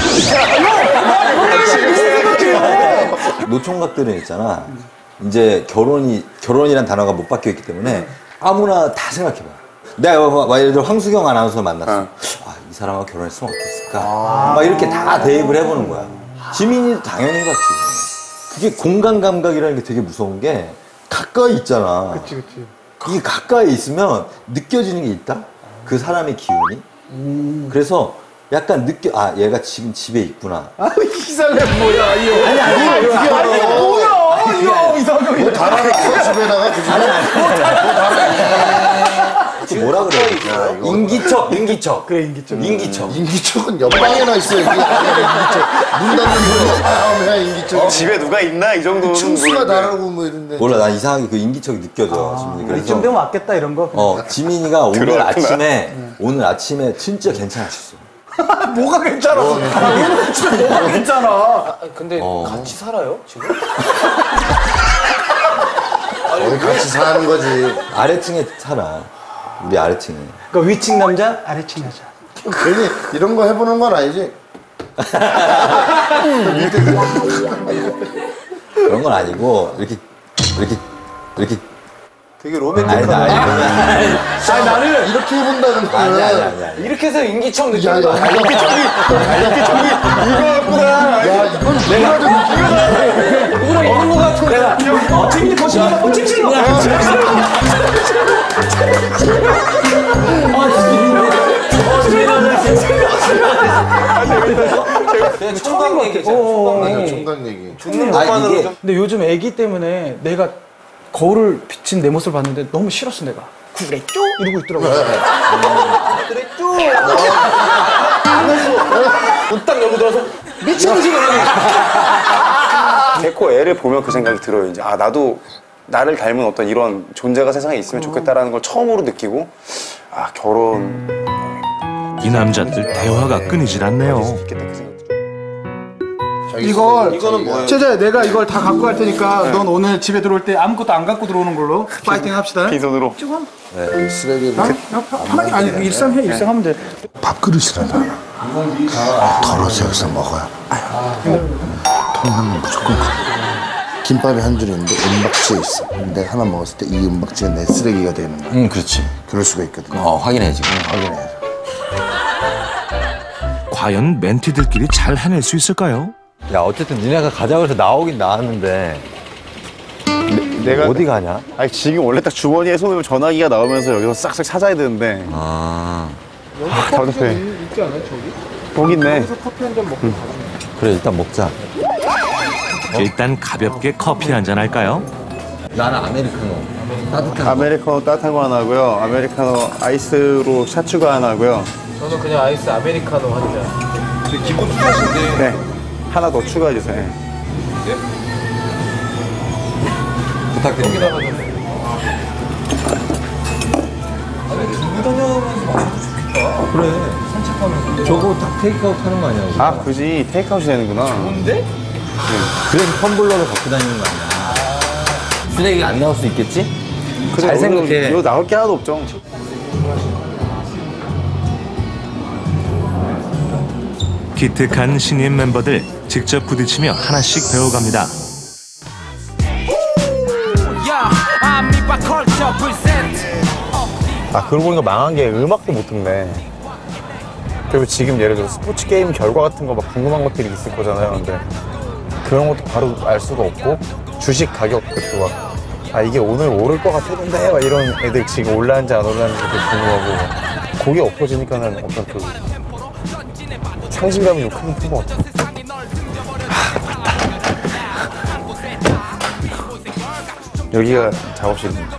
F: 노총각들은 있잖아. 이제 결혼이란 단어가 못 바뀌어 있기 때문에 아무나 다 생각해봐. 내가 예를 들어 황수경 아나운서 만났어. 아, 이 사람하고 결혼했으면 어땠을까? 막 이렇게 다 대입을 해보는 거야. 지민이도 당연히 해봤지. 그게 공간 감각이라는 게 되게 무서운 게 가까이 있잖아.
B: 그치.
F: 이게 가까이 있으면 느껴지는 게 있다? 그 사람의 기운이. 그래서 약간 얘가 지금 집에 있구나.
B: 이 사람 뭐야, 이 형.
F: 아니,
B: 뭐야, 이 형, 이상형이.
K: 뭐 달아놨어 집에다가 그 집에.
F: 뭐라 그래? 인기척.
B: 그래, 인기적.
K: 인기척은 옆방에나 있어. 여기 인기척. 문 닫는 소리. 인기척.
J: 집에 누가 있나? 이 정도는.
K: 층수가 다르고 뭐 이런데.
F: 몰라, 난 이상하게 그 인기척이 느껴져. 지민이. 그래서
B: 이쯤 되면 왔겠다, 이런 거.
F: 지민이가 오늘
J: 들어왔구나.
F: 아침에 진짜 괜찮았어.
B: 뭐가 괜찮아? 뭐가 괜찮아?
I: 근데 같이 살아요 지금?
K: 우리 같이 사는 거지.
F: 아래층에 살아. 우리 아래층에.
B: 그러니까 위층 남자, 아래층 여자.
K: 괜히 이런 거 해보는 건 아니지.
F: 그런 건 아니고 이렇게
I: 되게 로맨틱하다.
F: 아니
B: 나는
K: 이렇게 해본다는 거야.
F: 아니야.
I: 이렇게 해서 인기척
K: 야,
I: 느끼는 거 아니야?
K: 이거 같구나. 야, 이건
B: 누구랑 있는 거 같은데. 지민이 거시기가 찜질로.
I: 그냥 총각 얘기잖아. 총각 얘기.
K: 총각 얘기.
I: 듣는 것만으로 좀.
B: 근데 요즘 애기 때문에 내가 거울을 비친 내 모습을 봤는데 너무 싫었어, 내가. 그랬죠? 이러고 있더라고.
I: 그랬죠? 딱 열고 들어서 미친 듯이 그러는
J: 개코 애를 보면 그 생각이 들어요. 이제 나도 나를 닮은 어떤 이런 존재가 세상에 있으면 좋겠다라는 걸 처음으로 느끼고 결혼.
E: 이 남자들 대화가 끊이질 않네요.
J: 있겠다 그 생각.
B: 이거는 뭐예요? 제자야, 내가 이걸 다 갖고 갈 테니까 넌 오늘 집에 들어올 때 아무것도 안 갖고 들어오는 걸로 파이팅 합시다.
J: 빈손으로.
K: 네, 쓰레기를.
B: 편하게 아니 일상 하면 돼.
K: 밥그릇이라도 하나. 덜어서 여기서 먹어요. 통하면 무조건 가. 김밥이 한 줄 있는데 은박지에 있어. 내가 하나 먹었을 때 이 은박지가 내 쓰레기가 되는 거야.
F: 그렇지.
K: 그럴 수가 있거든.
F: 확인해 지금.
K: 확인해.
E: 과연 멘티들끼리 잘 해낼 수 있을까요?
F: 야 어쨌든 니네가 가자고 해서 나오긴 나왔는데
J: 내가
F: 어디 가냐?
J: 아니 지금 원래 딱 주머니에 손을 전화기가 나오면서 여기서 싹싹 찾아야 되는데. 답답해.
B: 있지 않아요, 저기?
J: 거기 있네.
B: 여기서 커피 한 잔 먹고 가자.
F: 그래 일단 먹자.
E: 일단 가볍게 커피 한잔 할까요?
F: 나는 아메리카노. 따뜻한
J: 아메리카노 따뜻한 거 하나 하고요. 아메리카노 아이스로 샷 추가 하나 하고요.
I: 저는 그냥 아이스 아메리카노 한 잔.
L: 기본 투자신데.
J: 네. 하나 더 추가해 주세요.
F: 부탁드립니다. 그래. 산책하면서. 저거 다 테이크아웃 하는 거 아니야?
J: 아 굳이 테이크아웃이 되는구나.
F: 좋은데? 그래서 텀블러를 갖고 다니는 거 아니야? 쓰레기가 안 나올 수 있겠지?
J: 그래,
F: 잘 생각해.
J: 이거 나올 게 하나도 없죠.
E: 기특한 신입 멤버들 직접 부딪히며 하나씩 배워갑니다.
J: 아 그러고 보니까 망한 게 음악도 못 듣네. 그리고 지금 예를 들어 스포츠 게임 결과 같은 거 막 궁금한 것들이 있을 거잖아요. 근데 그런 것도 바로 알 수가 없고 주식 가격도 막 아 이게 오늘 오를 것 같았는데 막 이런 애들 지금 올라는지 안 올라는지 궁금하고 그게 엎어지니까는 어떤 그 상실감이 좀 큰 것 같아. 여기가 작업실입니다.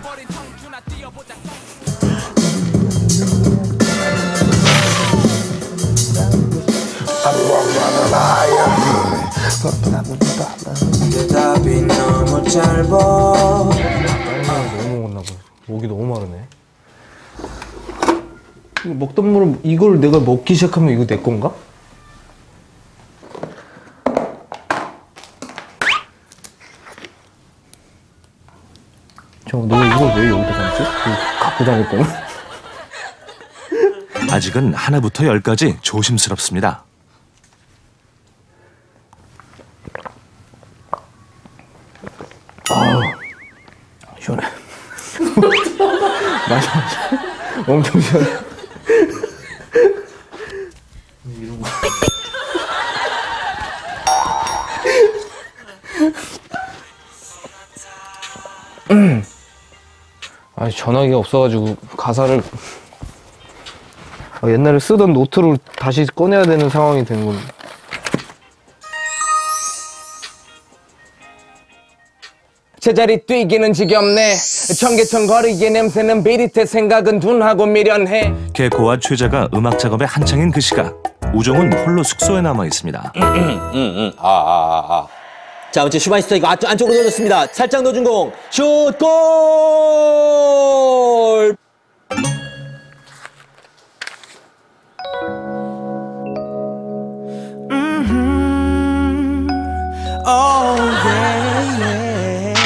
M: 대답이 너무 짧아.
I: 너무 먹었나 봐. 목이 너무 마르네. 먹던 물을 이걸 내가 먹기 시작하면 이거 내 건가? 너 이걸 왜 여기다 놨지? 갖고 다닐 거는?
E: 아직은 하나부터 열까지 조심스럽습니다.
I: 시원해. 맞아. 엄청 시원해. 이런 거. 아니 전화기가 없어가지고 가사를 옛날에 쓰던 노트를 다시 꺼내야 되는 상황이 된 건데.
M: 제자리 뛰기는 지겹네. 청계천 거리의 냄새는 비릿해. 생각은 둔하고 미련해.
E: 개코와 최자가 음악 작업에 한창인 그 시각 우종은 홀로 숙소에 남아 있습니다.
F: 자, 이제 슈바이스터 이거 안쪽으로 넣어줬습니다. 살짝 넣어준 공. 슛, 골!
M: Oh, yeah, yeah.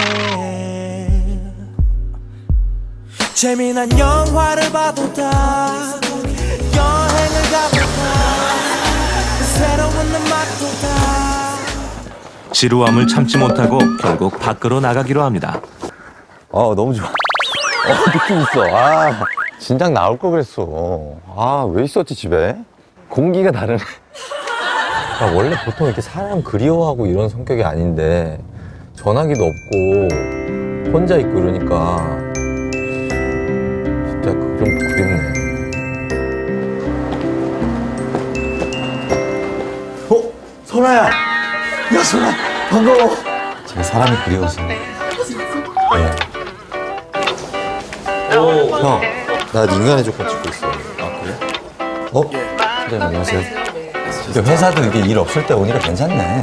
M: 재미난 영화를 봐보다 여행을 가보다 새로운 음악도 다.
E: 지루함을 참지 못하고 결국 밖으로 나가기로 합니다.
F: 너무 좋아. 느낌 있어. 진작 나올 걸 그랬어. 왜 있었지, 집에? 공기가 다르네. 원래 보통 이렇게 사람 그리워하고 이런 성격이 아닌데, 전화기도 없고, 혼자 있고 이러니까, 진짜 좀 그립네. 선아야! 야, 선아! 반가워! 제가 사람이 그리워서. 네. 형, 나 인간의 조건 찍고 있어. 그래? 사장님 안녕하세요. 회사도 이게 일 없을 때 오니까 괜찮네.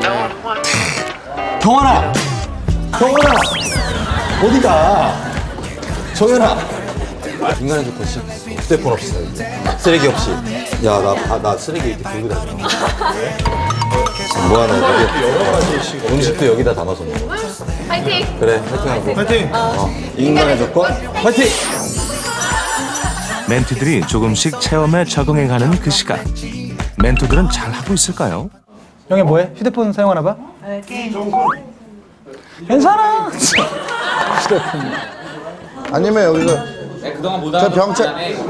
F: 경환아! 경환아! 어디가? 정연아! 인간의 조건 찍고 있어. 휴대폰 없이 쓰레기 없이. 야, 나 쓰레기 이렇게 들고 다녀. 뭐하나, 음식도 여기다 담아서 먹어.
G: 파이팅!
F: 그래, 화이팅하고.
B: 파이팅!
F: 인간의 조건, 화이팅!
E: 멘티들이 조금씩 체험에 적응해가는 그 시간. 멘토들은 잘 하고 있을까요?
B: 형이 뭐해? 휴대폰 사용하나 봐?
C: 게임.
B: 괜찮아.
K: 아니면 여기서
I: 그동안 못
K: 저 병채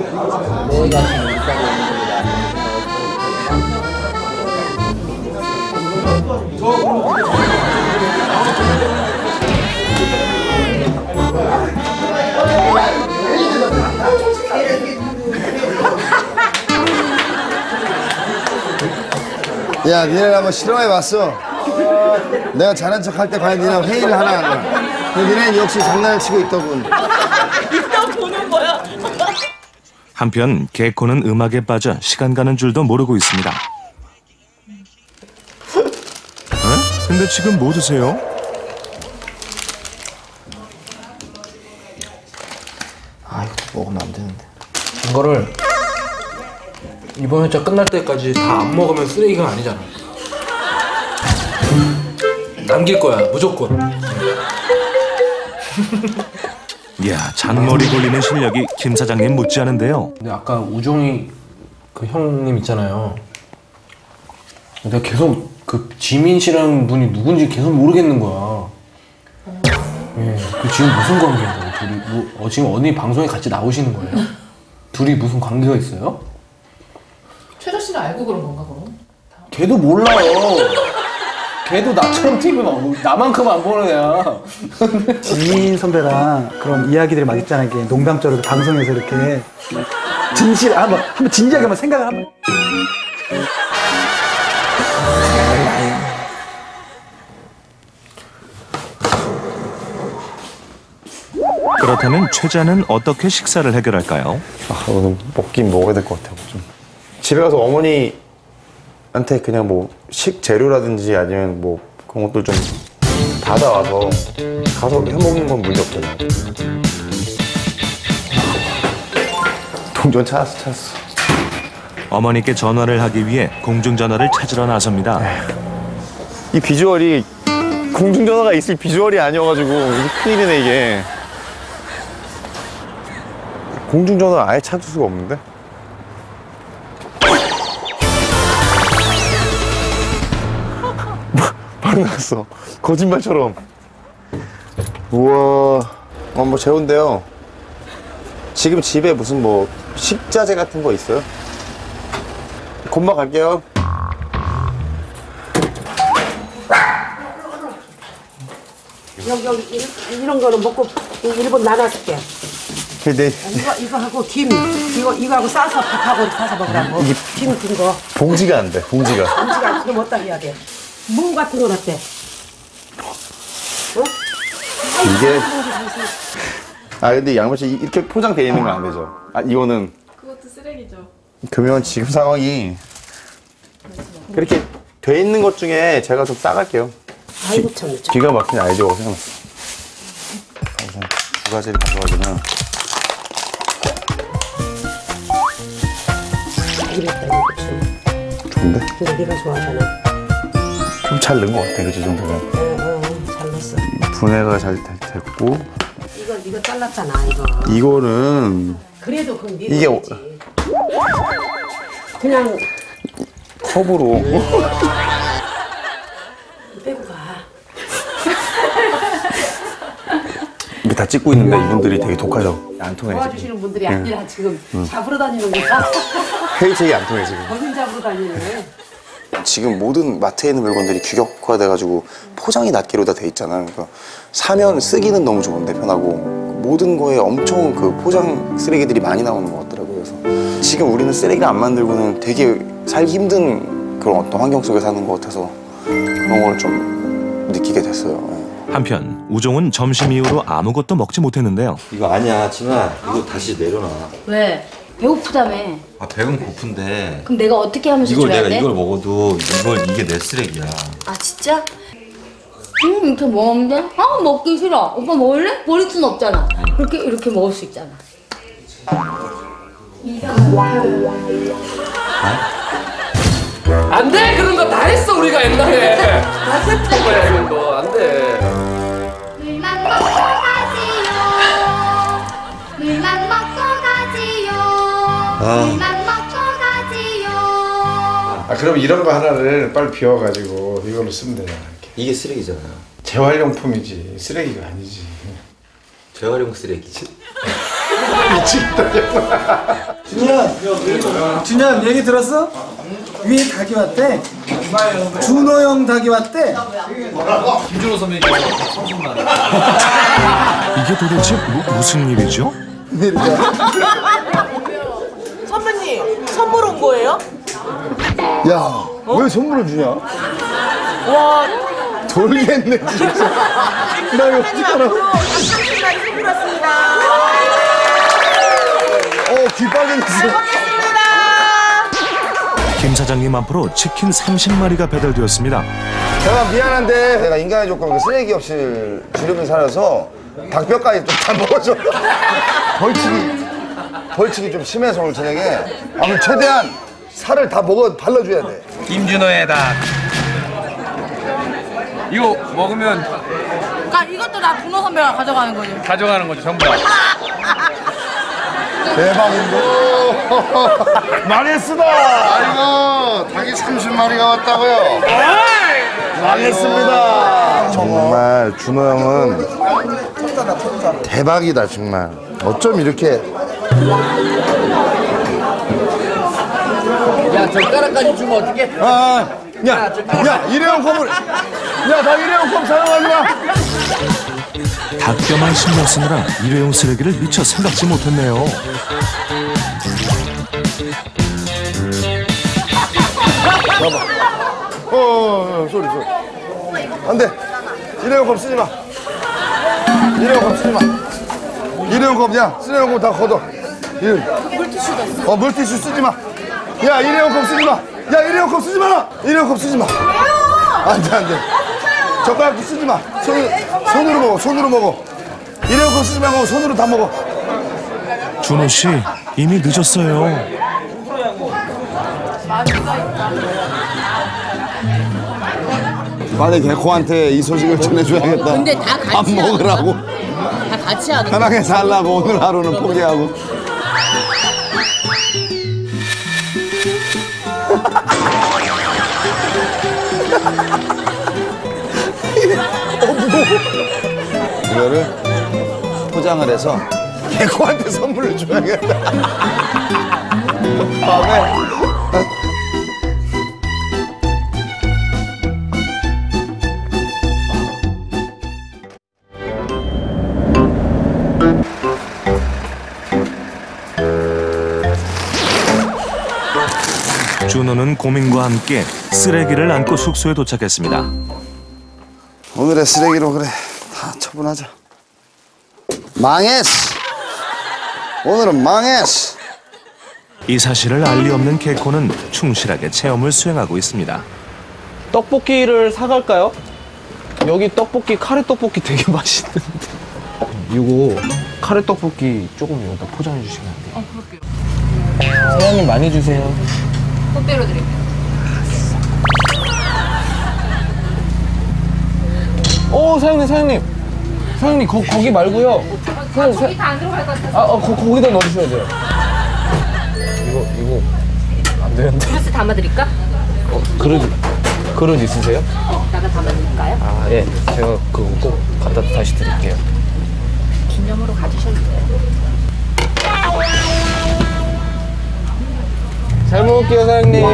K: 야, 니네를 한번 실험해봤어. 내가 잘난 척 할 때 과연 니네가 회의를 하나 안 하나. 근데 니네는 역시 장난을 치고 있더군.
G: 일단 보는 거야.
E: 한편 개코는 음악에 빠져 시간 가는 줄도 모르고 있습니다. 에? 근데 지금 뭐 드세요?
N: 아, 이거 먹으면 안 되는데.
O: 이거를 이번 회차 끝날 때까지 다 안 먹으면 쓰레기가 아니잖아. 남길 거야, 무조건.
E: 이야, 잔머리 돌리는 실력이 김 사장님 못지않은데요.
O: 근데 아까 우종이 그 형님 있잖아요. 내가 계속 그 지민 씨라는 분이 누군지 계속 모르겠는 거야. 예, 그 지금 무슨 관계인가요? 둘이 지금 어디 방송에 같이 나오시는 거예요? 둘이 무슨 관계가 있어요?
C: 최저 씨를 알고 그런 건가 그럼?
O: 걔도 몰라요. 걔도 나처럼 TV 나만큼 안 보는 애야.
B: 지민 선배랑 그런 이야기들이 막 있잖아요. 이렇게 농담처럼 방송에서 이렇게 진실 한번 진지하게 한번 생각을 한번.
E: 그렇다면 최자는 어떻게 식사를 해결할까요?
J: 아, 오늘 먹긴 먹어야 될 것 같아요. 좀. 집에 가서 어머니한테 그냥 뭐 식재료라든지 아니면 뭐 그런 것들 좀 받아와서 가서 해먹는 건 문제 없잖아요. 동전 찾았어.
E: 어머니께 전화를 하기 위해 공중전화를 찾으러 나섭니다.
J: 이 비주얼이 공중전화가 있을 비주얼이 아니어가지고 이게 큰일이네 이게. 공중전화 아예 찾을 수가 없는데? 바로 나왔어. 거짓말처럼. 우와. 뭐 재운데요. 지금 집에 무슨 뭐 식자재 같은 거 있어요? 금방 갈게요.
P: 여기 이런 거는 먹고 일본 나갔을게.
J: 네.
P: 이거 하고 김 이거 하고 싸서 밥하고 사서 먹으라고.
J: 이게
P: 김 든 거.
J: 봉지가 안 돼. 봉지가.
P: 봉지가 그럼 어디다 해야 돼? 무 같은 건 어때? 어?
J: 이게 근데 양말 씨 이렇게 포장되어 있는 건 안 되죠. 이거는
L: 그것도 쓰레기죠.
J: 그러면 지금 상황이 그렇게 돼 있는 것 중에 제가 좀 싸갈게요.
P: 아이고 참.
J: 기가 막힌 아이디어가 생각났어. 우선 두 가지를 가져가지면
P: 이랬다 이거 좀.
J: 좋은데?
P: 근데 네가 좋아하잖아.
J: 좀 잘 넣은 것 같아. 그치 정도면.
P: 잘 넣었어.
J: 분해가 잘 됐고.
P: 이거 잘랐잖아 이거.
J: 이거는
P: 그래도 그건 네
J: 이게
P: 돈이지. 그냥
J: 컵으로.
P: 빼고 가.
J: 이게 다 찍고 있는데 이분들이 되게 독하죠. 안 통해.
P: 도와주시는 분들이
J: 응.
P: 아니라 지금
J: 응.
P: 잡으러 다니는 거야.
J: 회의책이 안 통해 지금.
P: 거긴 잡으러 다니네.
Q: 지금 모든 마트에 있는 물건들이 규격화돼가지고 포장이 낱개로 다 돼 있잖아요. 그러니까 사면 쓰기는 너무 좋은데 편하고 모든 거에 엄청 그 포장 쓰레기들이 많이 나오는 것 같더라고요. 그래서 지금 우리는 쓰레기를 안 만들고는 되게 살기 힘든 그런 어떤 환경 속에 사는 것 같아서 그런 걸 좀 느끼게 됐어요.
E: 한편 우종은 점심 이후로 아무것도 먹지 못했는데요.
F: 이거 아니야, 진아. 이거 다시 내려놔.
G: 왜? 배고프다며.
F: 아, 배는 고픈데.
G: 그럼 내가 어떻게 하면서
F: 이걸
G: 줘야
F: 내가
G: 돼?
F: 이걸 먹어도 이게 내 쓰레기야.
G: 아 진짜? 이렇게 먹는데? 아 먹기 싫어. 오빠 먹을래? 버릴 순 없잖아. 이렇게 먹을 수 있잖아.
O: 안 돼! 그런 거 다 했어, 우리가 옛날에.
R: 아 그럼 이런 거 하나를 빨리 비워가지고 이걸로 쓰면 되잖아.
F: 이게 쓰레기잖아요.
R: 재활용품이지 쓰레기가 아니지.
F: 재활용 쓰레기.
B: 준현 얘기 들었어? 위에 닭이 왔대. 준호 형 닭이 왔대.
O: 김준호 선배님께서 성순만.
E: 이게 도대체 무슨 일이죠?
S: 선배님 선물 온 거예요?
A: 야, 왜 선물을 주냐?
S: 와
A: 돌겠네 진짜. 나 이거 어떡하나.
S: 선물 왔습니다.
A: 귀 빨개졌어.
E: 김 사장님 앞으로 치킨 30마리가 배달되었습니다.
A: 제가 미안한데 내가 인간의 조건 그 쓰레기 없이 주름이 살아서 닭뼈까지 좀 다 먹어줘. 벌칙이 좀 심해서 오늘 저녁에 아무 최대한 살을 다 발라줘야 돼.
I: 김준호의 닭. 이거 먹으면
S: 그러니까 이것도 나 준호 선배가 가져가는 거지.
I: 가져가는 거죠, 전부 다.
A: 대박인데? 망했습니다!
K: 아이고, 닭이 30마리가 왔다고요?
A: 망했습니다!
K: 정말 준호 형은 대박이다, 정말. 어쩜 이렇게.
O: 야, 젓가락까지 주면 어떡해?
A: 야, 일회용 컵을. 야, 나 일회용 컵 사용하지 마!
E: 닭뼈만 신경 쓰느라 일회용 쓰레기를 미처 생각지 못했네요.
A: 봐봐. 소리. 안 돼. 일회용 컵 쓰지 마. 일회용 컵 쓰지 마. 일회용 컵, 야, 쓰레용 컵 다 걷어. 물티슈도 물티슈 쓰지 마. 야, 일회용 컵 쓰지 마. 야, 일회용 컵 쓰지 마. 일회용 컵 쓰지 마. 안 돼. 젓가락도 쓰지 마. 손으로 먹어. 일회용 컵 쓰지 말고 손으로 다 먹어.
E: 준호 씨, 이미 늦었어요.
A: 빨리 개코한테 이 소식을 전해줘야겠다.
S: 근데 다 같이
A: 밥 먹으라고.
S: 다 같이 하는
A: 편하게 살라고 오늘 하루는 포기하고. 이거를 포장을 해서 개코한테 선물을 줘야겠다. 다음에
E: 준호는 고민과 함께 쓰레기를 안고 숙소에 도착했습니다.
A: 오늘의 쓰레기로 그래 다 처분하자. 망했어. 오늘은 망했어.
E: 이 사실을 알 리 없는 개코는 충실하게 체험을 수행하고 있습니다.
O: 떡볶이를 사갈까요? 여기 떡볶이, 카레 떡볶이 되게 맛있는데. 이거 카레 떡볶이 조금 여기다 포장해 주시면 안 돼요?
S: 그럴게요.
O: 사장님 많이 주세요.
G: 꽃배로 드릴게요.
O: 오, 사장님. 사장님, 거기 말고요.
G: 저기 다 안 들어갈 것 같아서.
O: 거기다 넣어주셔야 돼요. 이거 안 되는데.
G: 그릇에 담아드릴까?
O: 그릇 있으세요?
G: 나가 담아드릴까요?
O: 아, 예. 제가 그거 꼭 갖다 다시 드릴게요.
G: 기념으로 가지셔도 돼요.
O: 잘 먹을게요, 사장님.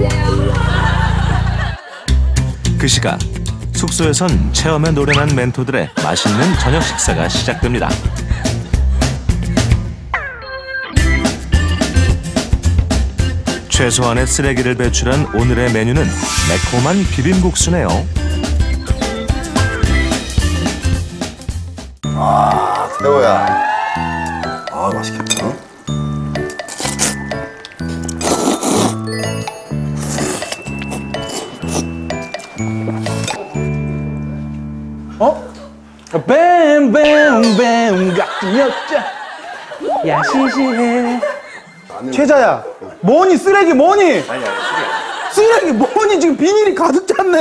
E: 그 시각 숙소에선 체험에 노련한 멘토들의 맛있는 저녁 식사가 시작됩니다. 최소한의 쓰레기를 배출한 오늘의 메뉴는 매콤한 비빔국수네요.
A: 아, 태호야. 아, 맛있겠다.
B: 뱀뱀뱀 같은 여자 야 시시해. 최자야 뭐니 쓰레기 뭐니? 쓰레기 뭐니? 지금 비닐이 가득 찼네.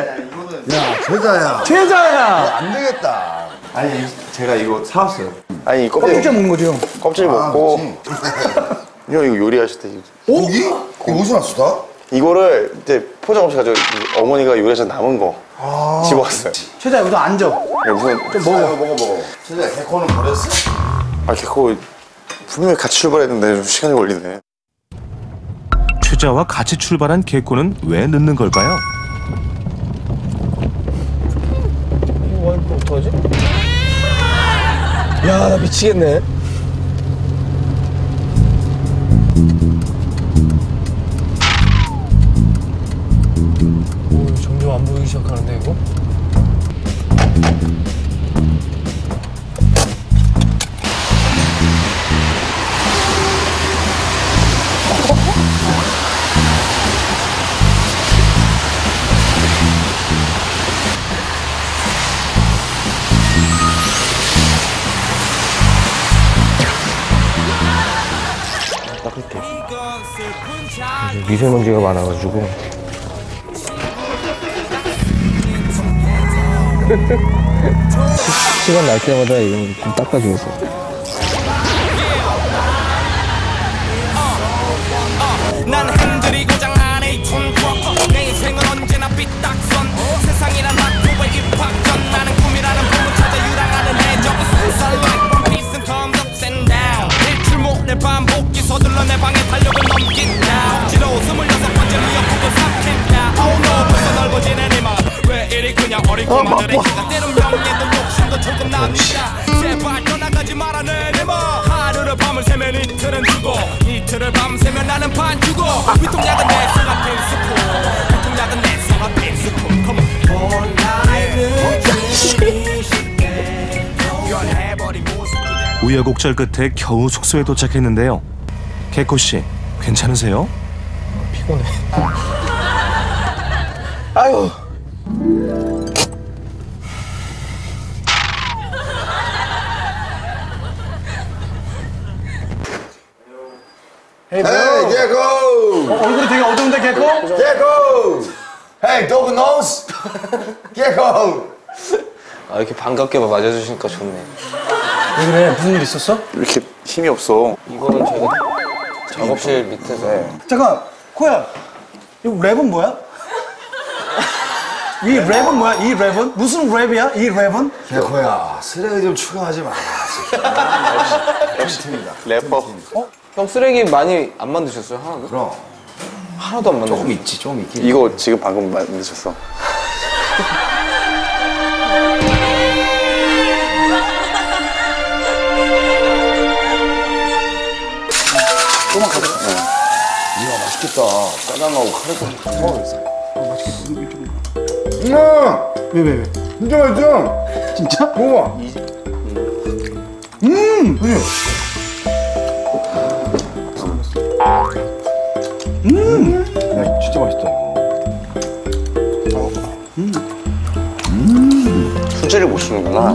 A: 야,
B: 최자야.
A: 안 되겠다.
Q: 아니 제가 이거 사왔어요. 아니
B: 껍질째 먹는 거죠?
Q: 껍질 먹고 형 이거 요리하실 때
A: 고기? 어디서 났어 다?
Q: 이거를 이제 포장 없이 가지고 어머니가 요리하셔서 남은 거 집어왔어요.
B: 최자 여기도 앉아.
Q: 야, 무슨
B: 좀 먹어.
A: 먹어. 최자 개코는 버렸어?
Q: 아 개코 분명히 같이 출발했는데 좀 시간이 걸리네.
E: 최자와 같이 출발한 개코는 왜 늦는 걸까요?
B: 이거 어떡하지? 야, 나 미치겠네. 오, 점점 안 보이기 시작하는데 이거?
O: 미세먼지가 많아가지고 시간 날 때마다 이건 좀 닦아주고 있어.
M: 난 흔들이 고장 안에 촌트럭 내 인생은 언제나 삐딱선 세상이란 학교의 입학전 나는 꿈이라는 꿈을 찾아 유랑하는 해적 Sunlight from peace and comes ups and down 일출몰의 반복기 서둘러 내 방에 달력을 넘긴다 억지로 26번째 미역국을 삼킨다 Oh no 벌써 넓어지는 이 마음 왜 이리 그냥 어리고만들의 기가 때론 명예도 욕심도 조금 납니다 제발 떠나가지 말아 내 맘 하루를 밤을 새면 이틀은 주고 이틀을 밤새면 나는 반주고 위통약은 내 손 앞에 스푼 위통약은 내 손 앞에 스푼 Come on 변해버린 모습
E: 우여곡절 끝에 겨우 숙소에 도착했는데요. 개코 씨, 괜찮으세요?
O: 피곤해.
B: 아유.
A: Hey, 개코!
B: 얼굴이 되게 어두운데, 개코?
A: 개코! Hey, dog nose! 개코!
I: 아, 이렇게 반갑게 맞아주시니까 좋네.
B: 왜 그래? 무슨 일 있었어?
Q: 이렇게 힘이 없어.
I: 이거는 제가 작업실 밑에서
B: 잠깐, 코야. 이 랩은 뭐야? 이 랩은 뭐야? 이 랩은? 무슨 랩이야? 이 랩은?
A: 개코야, 쓰레기 좀 추가하지 마. 역시 팀이다.
Q: 래퍼.
I: 형 쓰레기 많이 안 만드셨어요? 하나도?
A: 그럼.
I: 하나도 안 만드셨어요?
A: 조금 있지, 좀 있긴.
Q: 이거 지금 방금 만드셨어.
A: 조금만 가자. 이야, 맛있겠다. 짜장하고 카레도 먹어야겠어. 맛있겠다.
B: 왜?
A: 진짜 맛있어.
B: 진짜?
A: 먹어봐. 야, 진짜 맛있다.
Q: 수제를 못 쓰는구나.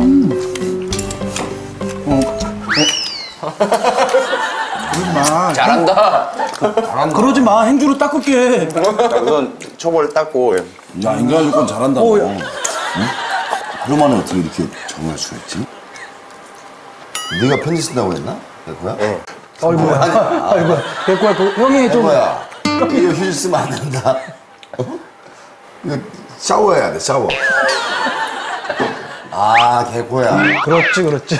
B: 그러지 마.
I: 잘한다.
B: 그러지 마. 행주로 닦을게.
Q: 우선 초벌 닦고.
A: 야, 인간 조건 잘한다.
B: 오, 야.
A: 응? 그러면은 어떻게 이렇게 정할 수가 있지? 네가 편지 쓴다고 했나? 개코야? 네.
B: 아이고야. 아이고야. 개코야, 그 형이 좀.
A: 개코야, 이거 휴지 쓰면 안 된다. 어? 이거 샤워해야 돼, 샤워. 아, 개코야.
B: 그렇지.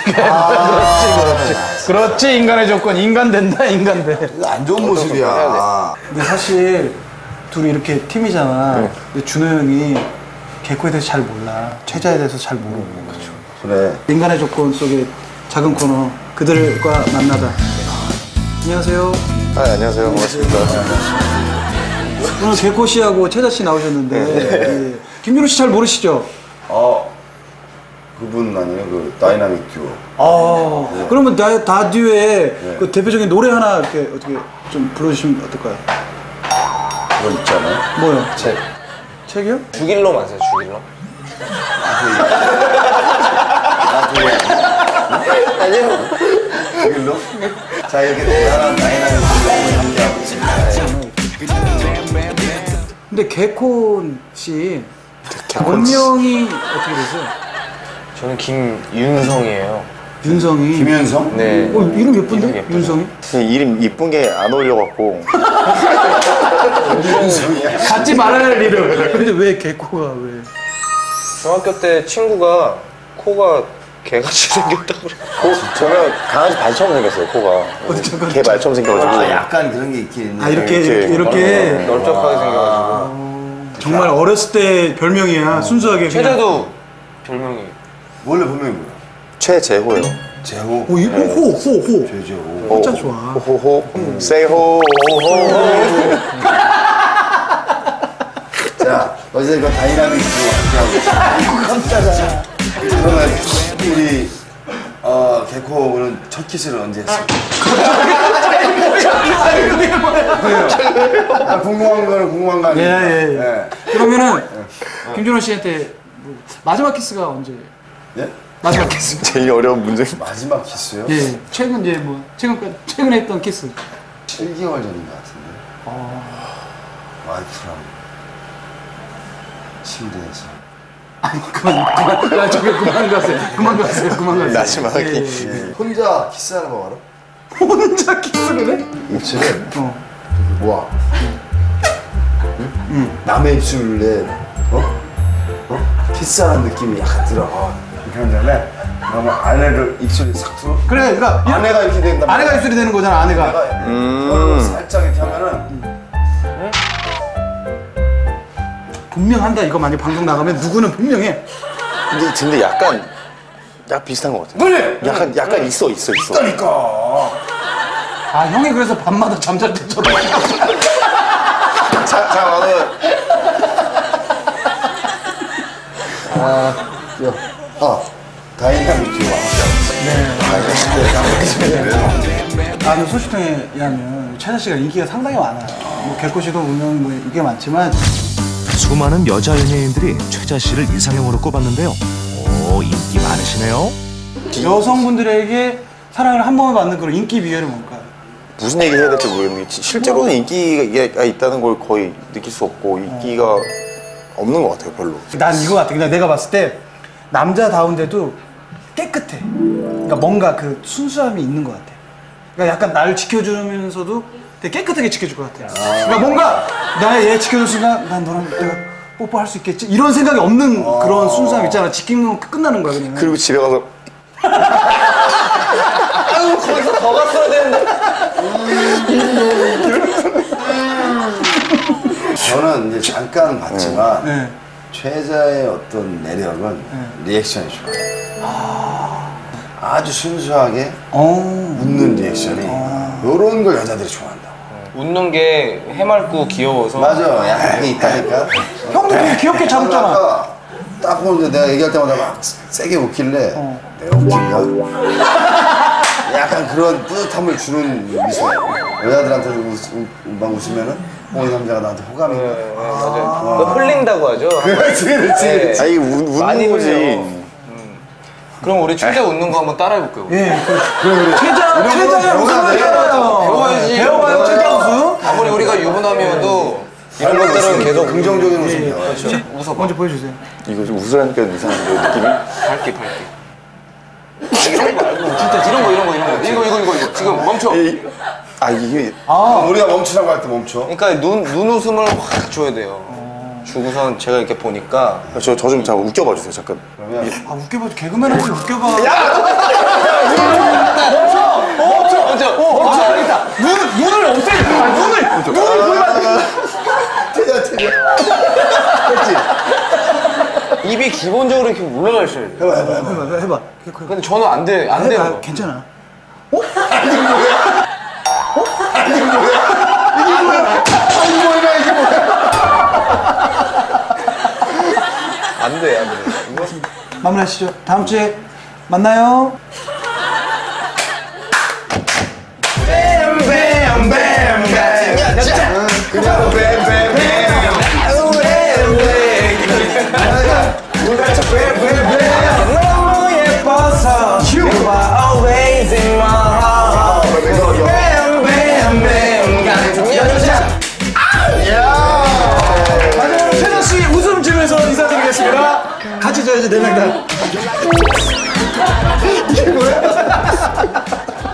B: 그렇지, 인간의 조건. 인간 된다, 인간 돼.
A: 이거 안 좋은 모습이야.
B: 근데 사실 둘이 이렇게 팀이잖아. 근데 준호 형이 개코에 대해서 잘 몰라. 최자에 대해서 잘 모르고.
A: 그래.
B: 인간의 조건 속의 작은 코너 그들과 만나다. 안녕하세요.
Q: 아, 안녕하세요. 반갑습니다.
B: 오늘 개코 씨하고 최자 씨 나오셨는데 예. 김준호 씨 잘 모르시죠?
A: 그분 아니에요? 그 다이나믹 듀오. 네.
B: 그러면 다듀의
A: 네.
B: 그 대표적인 노래 하나 이렇게 어떻게 좀 불러주시면 어떨까요?
A: 그거 있잖아요.
B: 뭐요?
I: 책.
B: 책이요?
I: 죽일러만 아세요? 죽일러?
A: 아니요. 여길로? 자, 이렇게 대단한 다이나믹 듀오를 함께하고 있습니다.
B: 근데 개코 씨 본명이 어떻게 되세요?
I: 저는 김윤성이에요.
B: 윤성이.
Q: 김윤성?
I: 네.
B: 이름 예쁜데? 윤성이?
Q: 이름 이쁜 게 안 어울려갖고.
B: 갖지 말아야 할 이름. 근데 왜 개코가 왜?
I: 중학교 때 친구가 코가 개같이 생겼다고 그래.
Q: 저는 강아지 발처럼 생겼어요, 코가. 개 발처럼 생겨가지고.
K: 약간 그런 게 있긴.
B: 이렇게.
I: 널쩍하게 생겨가지고.
B: 정말 어렸을 때 별명이야. 순수하게.
I: 최대도 별명이.
K: 원래 본명이 뭐야?
Q: 최재호예요.
K: 재호.
B: 호.
K: 최재호.
B: 진짜 좋아.
Q: 호호. 세호.
K: 자, 어제 그 다이나믹스로 함께하고 깜짝이야. 그러면 우리 개코 오늘 첫 키스를 언제 했어? 궁금한 거 아니에요?
B: 예. 그러면은 김준호 씨한테 마지막 키스가 언제?
K: 예?
Q: 마지막 키스. 제일 어려운 문제.
K: 마지막 키스요?
B: 예. 최근 이제 뭐 최근에 했던 키스.
K: 7개월 전인 것 같은데. 와이프랑 침대에서.
B: 그만. 야, 저기 그만 가세요.
Q: 마지막에.
K: 혼자 키스하는 거 알아?
B: 혼자 키스를 해?
K: 입술을 모아. 남의 입술에 키스하는 느낌이 약간 들어. 이렇게 한 다음에 그러면 아내를 입술이 싹 들어.
B: 그래, 그러니까
K: 아내가 이렇게 된다.
B: 아내가 입술이 되는 거잖아, 아내가.
K: 살짝 이렇게 하면은.
B: 분명한다. 이거 만약 방송 나가면 누구는 분명해.
Q: 근데 약간 비슷한 것 같아.
B: 그래.
Q: 약간 있어.
K: 있다니까.
B: 아, 형이 그래서 밤마다 잠잘 때 저렇게.
Q: 자, 나는.
K: 다이나믹 듀오와
B: 네. 소식통에 의하면 최자 씨가 인기가 상당히 많아요. 뭐 개코 씨도 물론 뭐 인기가 많지만
E: 수많은 여자 연예인들이 최자 씨를 이상형으로 꼽았는데요. 오, 인기 많으시네요.
B: 여성분들에게 사랑을 한 번에 받는 그런 인기 비결이 뭘까요?
Q: 무슨 얘기를 해야 될지 모르겠는데 실제로는 인기가 있다는 걸 거의 느낄 수 없고 인기가 없는 것 같아요, 별로.
B: 난 이거 같아. 그냥 내가 봤을 때 남자다운데도 깨끗해. 그러니까 뭔가 그 순수함이 있는 것 같아. 그러니까 약간 나를 지켜주면서도 되게 깨끗하게 지켜줄 것 같아. 그러니까 뭔가 얘 지켜줄 순간 난 너랑 내가 뽀뽀할 수 있겠지? 이런 생각이 없는 그런 순수함 있잖아. 지키면 끝나는 거야, 그냥.
Q: 그리고 집에 가서
I: 아유, 거기서 더 갔어야 되는데.
K: 저는 이제 잠깐 봤지만 최자의 어떤 매력은 리액션이 좋아요. 아주 순수하게 웃는 리액션이 이런 걸 여자들이 좋아한다.
I: 웃는 게 해맑고 귀여워서.
K: 맞아, 약간 있다니까.
B: 형도 되게 귀엽게 잘 웃잖아.
K: 딱 보는데 내가 얘기할 때마다 막 세게 웃길래 내가 웃긴가? 약간 그런 뿌듯함을 주는 미소예요. 여자들한테도 막 웃으면은 이 남자가 나한테 호감이
I: 맞아요. 흘린다고 하죠.
K: 그렇지.
Q: 아니 웃는 거지.
I: 그럼 우리 최자 웃는 거 한번 따라해볼게요.
B: 예, 그래. 최자의 웃음을
I: 배워야지.
B: 배워봐요, 최자 웃음.
I: 아무리 우리가 유부남이어도 이런 것들은 계속
K: 긍정적인 웃음이야.
I: 그렇죠. 웃어봐.
B: 먼저 보여주세요.
Q: 이거 좀 웃으라니까 이상한데 느낌이?
I: 밝게. 이런 거 말고 진짜 이런 거. 이거 지금 멈춰.
Q: 이게
K: 우리가 멈추라고 할 때 멈춰.
I: 그러니까 눈 웃음을 확 줘야 돼요. 주고선 제가 이렇게 보니까
Q: 저 좀 웃겨봐 주세요 잠깐.
B: 웃겨봐. 개그맨한테 웃겨봐.
I: 멈춰.
B: 알겠다. 눈을 없애. 눈을 보여봐.
K: 틀려.
Q: 그렇지.
I: 입이 기본적으로 이렇게 올라가 있어야 돼.
B: 해봐.
I: 근데 저는 안 돼요.
B: 괜찮아.
K: 이게 뭐야?
I: 안 돼.
B: 마무리하시죠. 다음 주에 만나요.
M: 너무 예뻐서 You are always in my heart. 같은 여자.
B: 마지막으로 최자 씨 웃음 지면서 인사드리겠습니다. 같이 줘야지 4명 다. 이게 뭐야?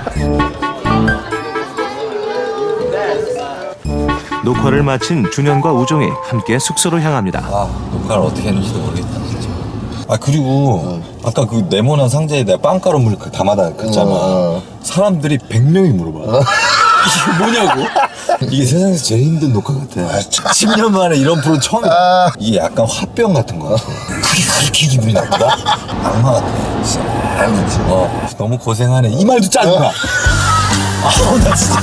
E: 녹화를 마친 준현과 우종이 함께 숙소로 향합니다.
F: 녹화를 어떻게 했는지도 모르겠다 진짜. 그리고 아까 그 네모난 상자에 내가 빵가루 물 담아다 놨잖아. 사람들이 100명이 물어봐. 이게 뭐냐고? 이게 세상에서 제일 힘든 녹화 같아. 10년 만에 이런 프로 처음이야. 이게 약간 화병 같은 거 같아. 그게 그렇게 기분이 나쁘다? 악마 같아. 진짜. 너무 고생하네. 이 말도 짜증나. 나 진짜.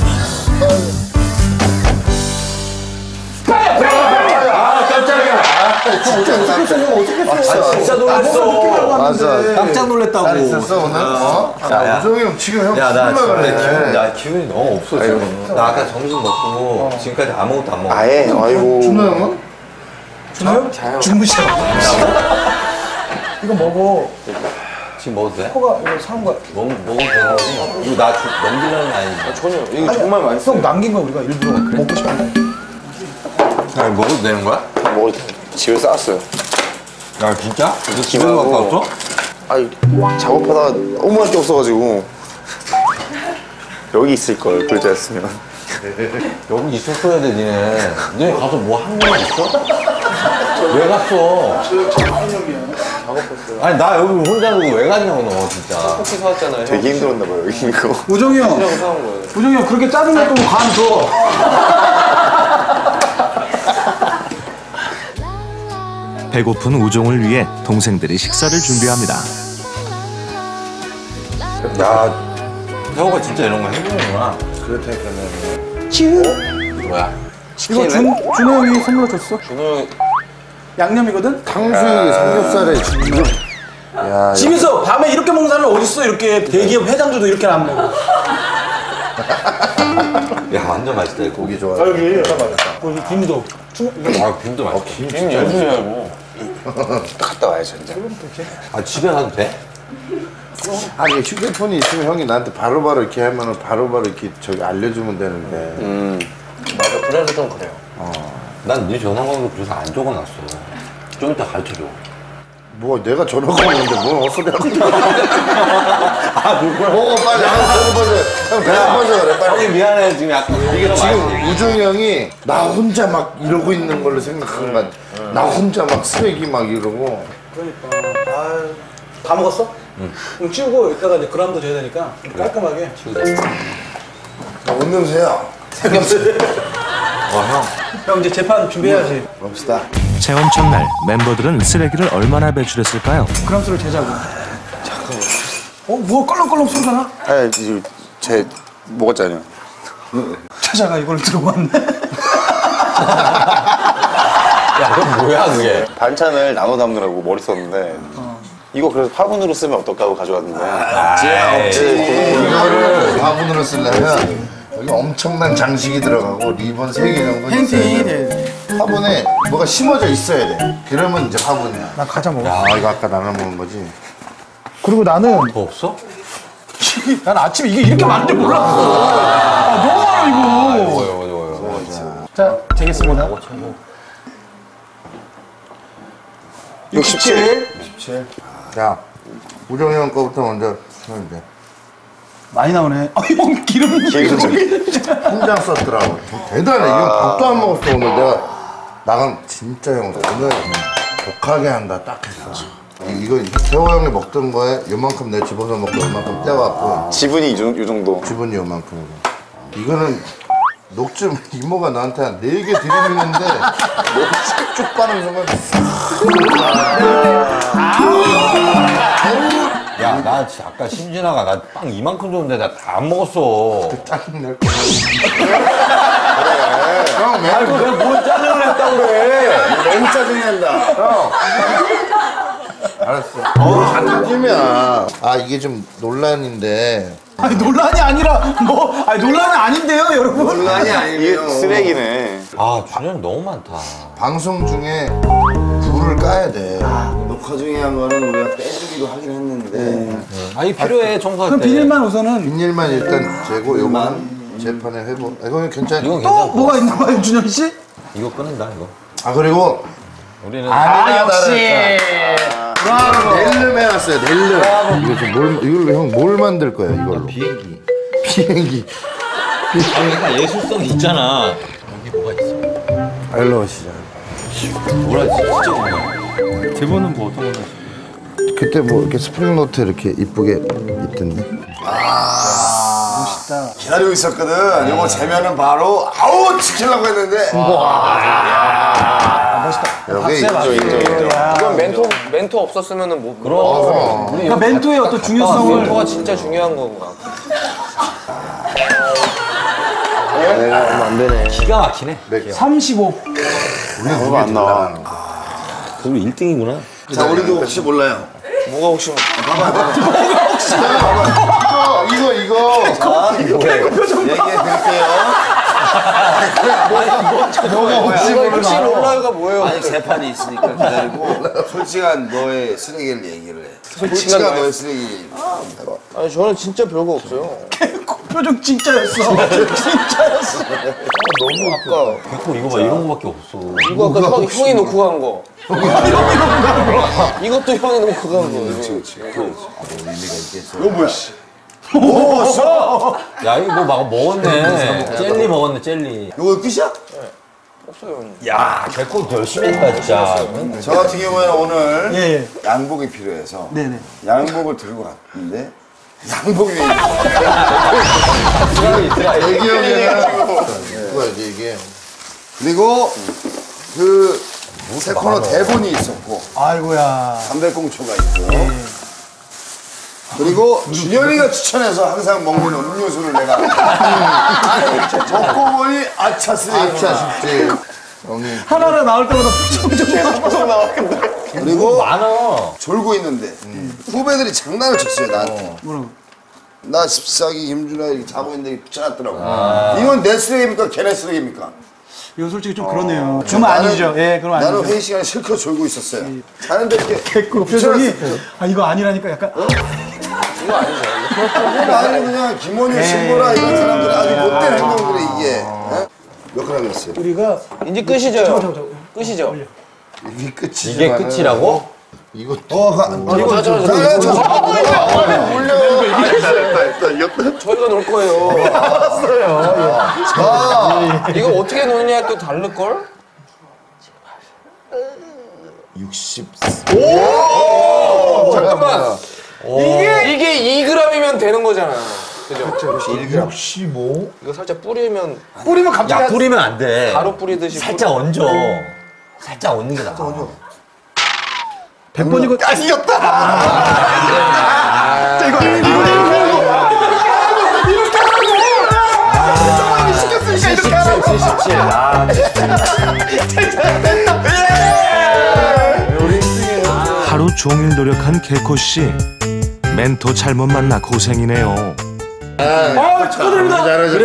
A: 진짜 놀랐어.
F: 맞아. 깜짝 놀랐다고.
A: 잘 있었어 오늘? 야, 우정이 형 지금 형
F: 나 기분이 너무 없어 지금. 나 아까 점심 먹고 지금까지 아무것도 안 먹었어.
Q: 아이고.
A: 준호 형은?
B: 준호 형?
Q: 자요.
B: 주무셔. 이거 먹어.
F: 지금 먹어도 돼?
B: 코가 이거 사온 거야.
F: 먹어도 되는 거지? 이거 나 넘기려는 게 아닌데.
Q: 전혀. 이거 정말 맛있어.
B: 형 남긴 거 우리가 일부러 먹고 싶어.
F: 야, 먹어도 되는 거야?
Q: 먹어도 돼. 집에 싸왔어요.
F: 야, 진짜? 이거 집에 갔다 왔어?
Q: 아니, 작업하다가 너무 할 게 없어가지고. 여기 있을걸, 그러지 않았으면.
F: 여기 있었어야 돼, 니네. 니네 가서 뭐 한 거 있어? 왜 갔어? 아니, 나 여기 혼자 두고 왜 갔냐고, 너, 진짜.
I: 떡볶이 사왔잖아요.
Q: 되게 힘들었나봐요, 여기 이거.
B: 우정이 형. 우정이 형 그렇게 짜증날 거면 간 줘.
E: 배고픈 우종을 위해 동생들이 식사를 준비합니다.
F: 야, 태호가 진짜 이런 거 해보는구나.
B: 찌.
F: 뭐야?
B: 이거 준호 형이 선물로 줬어.
I: 준호 형.
B: 양념이거든?
A: 탕수육이 삼겹살에 지금. 야,
B: 집에서 밤에 이렇게 먹는 사람이 어딨어? 이렇게 대기업 회장들도 이렇게 안 먹어.
F: 야, 완전 맛있다, 이거.
A: 고기 좋아.
B: 여기 거기 김도.
F: 김도 맛있다.
I: 김 연수냐고.
Q: 갔다 와야죠, 이제.
F: 집에 가도 돼?
A: 아니 휴대폰이 있으면 형이 나한테 바로바로 이렇게 하면은 바로바로 이렇게 저기 알려주면 되는데.
I: 맞아, 그래서 좀 그래요.
F: 난 네 전화번호 그래서 안 적어놨어. 좀 이따 가르쳐줘.
A: 뭐 내가 전화가 오는데 뭘 헛소리 하고 있냐. 누구야? 먹어 빨리. 형 배고파서 그래 빨리.
F: 형이 미안해 지금 약간.
A: 이게 지금 우종이 형이 나 혼자 막 이러고 있는 걸로 생각한 거 같아. 나 혼자 막 쓰레기 막 이러고.
B: 그러니까. 아유. 다 먹었어? 응. 그럼 치우고 이따가 이제 그람도 줘야 되니까 깔끔하게.
A: 뭔 냄새야?
B: 형 이제 재판 준비해야지.
A: 봅시다.
E: 체험 첫날 멤버들은 쓰레기를 얼마나 배출했을까요?
B: 그람수를 재자고. 잠깐만. 뭐 껄렁껄렁 소리가 나?
Q: 아, 제 먹었잖아요.
B: 찾아가 이걸 들고 왔네.
F: 야, 그건 뭐야 그게?
Q: 반찬을 나눠 담느라고 머리 썼는데 이거 그래서 화분으로 쓰면 어떨까 하고 가져왔는데
A: 이거를 화분으로 쓰려면 여기 엄청난 장식이 들어가고 리본 3개 정도 있어야 돼. 화분에 뭐가 심어져 있어야 돼. 그러면 이제 화분이야.
B: 나 과자 먹어.
A: 야, 이거 아까 나눠 먹은 거지.
B: 그리고 나는
F: 더 없어?
B: 난 아침에 이게 이렇게 많은지 몰랐어. 너무 많아 이거. 자, 재겠습니다.
Q: 67.
A: 자, 우정이 형 거부터 먼저 하면 돼.
B: 많이 나오네. 형 기름
A: 한장 썼더라고. 대단해. 이 형 밥도 안 먹었어 오늘. 내가 나간 진짜 형 오늘 독하게 한다 딱 했어. 이거 세호 형이 먹던 거에 요만큼 내가 집어서 먹고 요만큼 떼갖고
Q: 지분이 요 정도.
A: 지분이 요만큼. 이거는 녹즙 이모가 나한테 한 4개 들이미는데 쭉 빠는 순간
F: 야, 나 진짜 아까 심진아가 나 빵 이만큼 줬는데 나 다 안 먹었어.
A: 짜증낼 거야. 그래. 형
F: 아니, 내가 뭘 짜증을 했다고 그래.
A: 너무 짜증난다. 형. 알았어. 같은 팀이야. 아, 이게 좀 논란인데.
B: 아니 논란이 아니라 뭐 아니 논란이 아닌데요 여러분.
A: 논란이 아니에요.
Q: 이게 쓰레기네.
F: 아, 준현이 너무 많다.
A: 방송 중에 불을 까야 돼.
K: 녹화 중에 한 거는 우리가 빼주기로 하긴 했는데.
F: 아니, 필요해, 청소할
B: 그럼
F: 때.
B: 비닐만 우선은.
A: 비닐만 일단 재고 요만 재판에 회복. 이거는 괜찮아.
F: 이건
B: 또
F: 괜찮고.
B: 뭐가 있나 봐요 준현 씨?
F: 이거 끊는다, 이거.
A: 아, 그리고
F: 우리는.
B: 역시.
A: 해놨어요. 넬름. 이거 이걸로 형 뭘 만들 거야 이걸로? 비행기.
F: 그러니까 예술성이 있잖아. 여기 뭐가 있어?
A: 알러시잖아.
F: 뭐라 진짜 뭐야?
O: 제보는 뭐 어떤 거나?
A: 그때 뭐 이렇게 스프링노트 이렇게 이쁘게 있던데.
K: 멋있다. 기다리고 있었거든. 이거 재면은 바로 아우 지키려고 했는데.
P: 멋있다.
A: 여기
I: 이건 멘토 없었으면은 뭐
F: 그럼.
P: 그러니까 멘토의 어떤 중요성을.
I: 멘토가 진짜 중요한 거고.
F: 안 되네. 기가 막히네.
P: 35.
A: 우리 얼마 안 나와.
F: 그럼 1등이구나.
K: 자, 우리도 혹시 몰라요.
I: 뭐가 혹시
K: 이거. 얘기해 드릴게요. 뭐가 혹시
I: 몰라요가 뭐예요?
K: 아니 재판이 있으니까 기다리고 솔직한 너의 쓰레기를 얘기를 해. 솔직한 너의 쓰레기.
I: 아니 저는 진짜 별거 없어요.
P: 표정 진짜였어. 진짜였어.
I: 너무 아까
F: 개코 이거 봐 이런 거밖에 없어.
I: 이거 아까 형이 놓고 간 거. 이것도 형이 놓고 간 거.
K: 그렇지.
F: 의미가 있겠어.
K: 이거 뭐야?
F: 야 이거 뭐 막 먹었네. 젤리 먹었네 젤리.
K: 이거 끝이야?
I: 없어요.
F: 야 개코 열심히 했다 진짜.
K: 저 같은 경우에는 오늘
P: 예.
K: 양복이 필요해서
P: 네네.
K: 양복을 들고 갔는데 양복이 얘기해. 그리고 그 세 코너 대본이 있었고
P: 아이고야.
K: 담배꽁초가 있고 그리고 준현이가 추천해서 항상 먹는 음료수를 내가 먹고 보니 아차 쓰레기
P: 하나하나 나올 때마다 표정 나와.
K: 그리고
F: 많아.
K: 졸고 있는데 후배들이 장난을 쳤어요 나한테.
P: 뭐라고?
K: 나 14기 김준하 이렇게 자고 있는데 붙여놨더라고. 이건 내 쓰레기입니까? 걔네 쓰레기입니까?
P: 이거 솔직히 좀 그러네요. 좀 아니죠. 예, 그럼 아니죠.
K: 나는 회의 시간에 실컷 졸고 있었어요. 자는데 이렇게
P: 그 표정이 이거 아니라니까 약간
K: 이거 아니죠. 아니 그냥 김원효 신보라 이런 사람들이 아주 못된 행동들이 이게 몇 번 하겠어요.
P: 우리가
I: 이제 끝이죠. 끝이죠.
K: 이게 끝이지.
F: 이게 끝이라고?
A: 이거
I: 저희가 놀 거예요.
K: 알았어요.
I: 이거 어떻게 노느냐에 또 다를 걸?
K: 60.
I: 잠깐만. 이게 2g이면 되는 거잖아요. 그죠?
K: 1g. 65.
I: 이거 살짝 뿌리면
P: 갑자기
F: 야 뿌리면 안 돼.
I: 가루 뿌리듯이
F: 살짝 얹어. 살짝 얹는 게 나아.
P: 100번 이거
K: 이겼다.
E: 하루 종일 노력한 개코 씨. 멘토 잘못 만나 고생이네요.
P: 축하드립니다.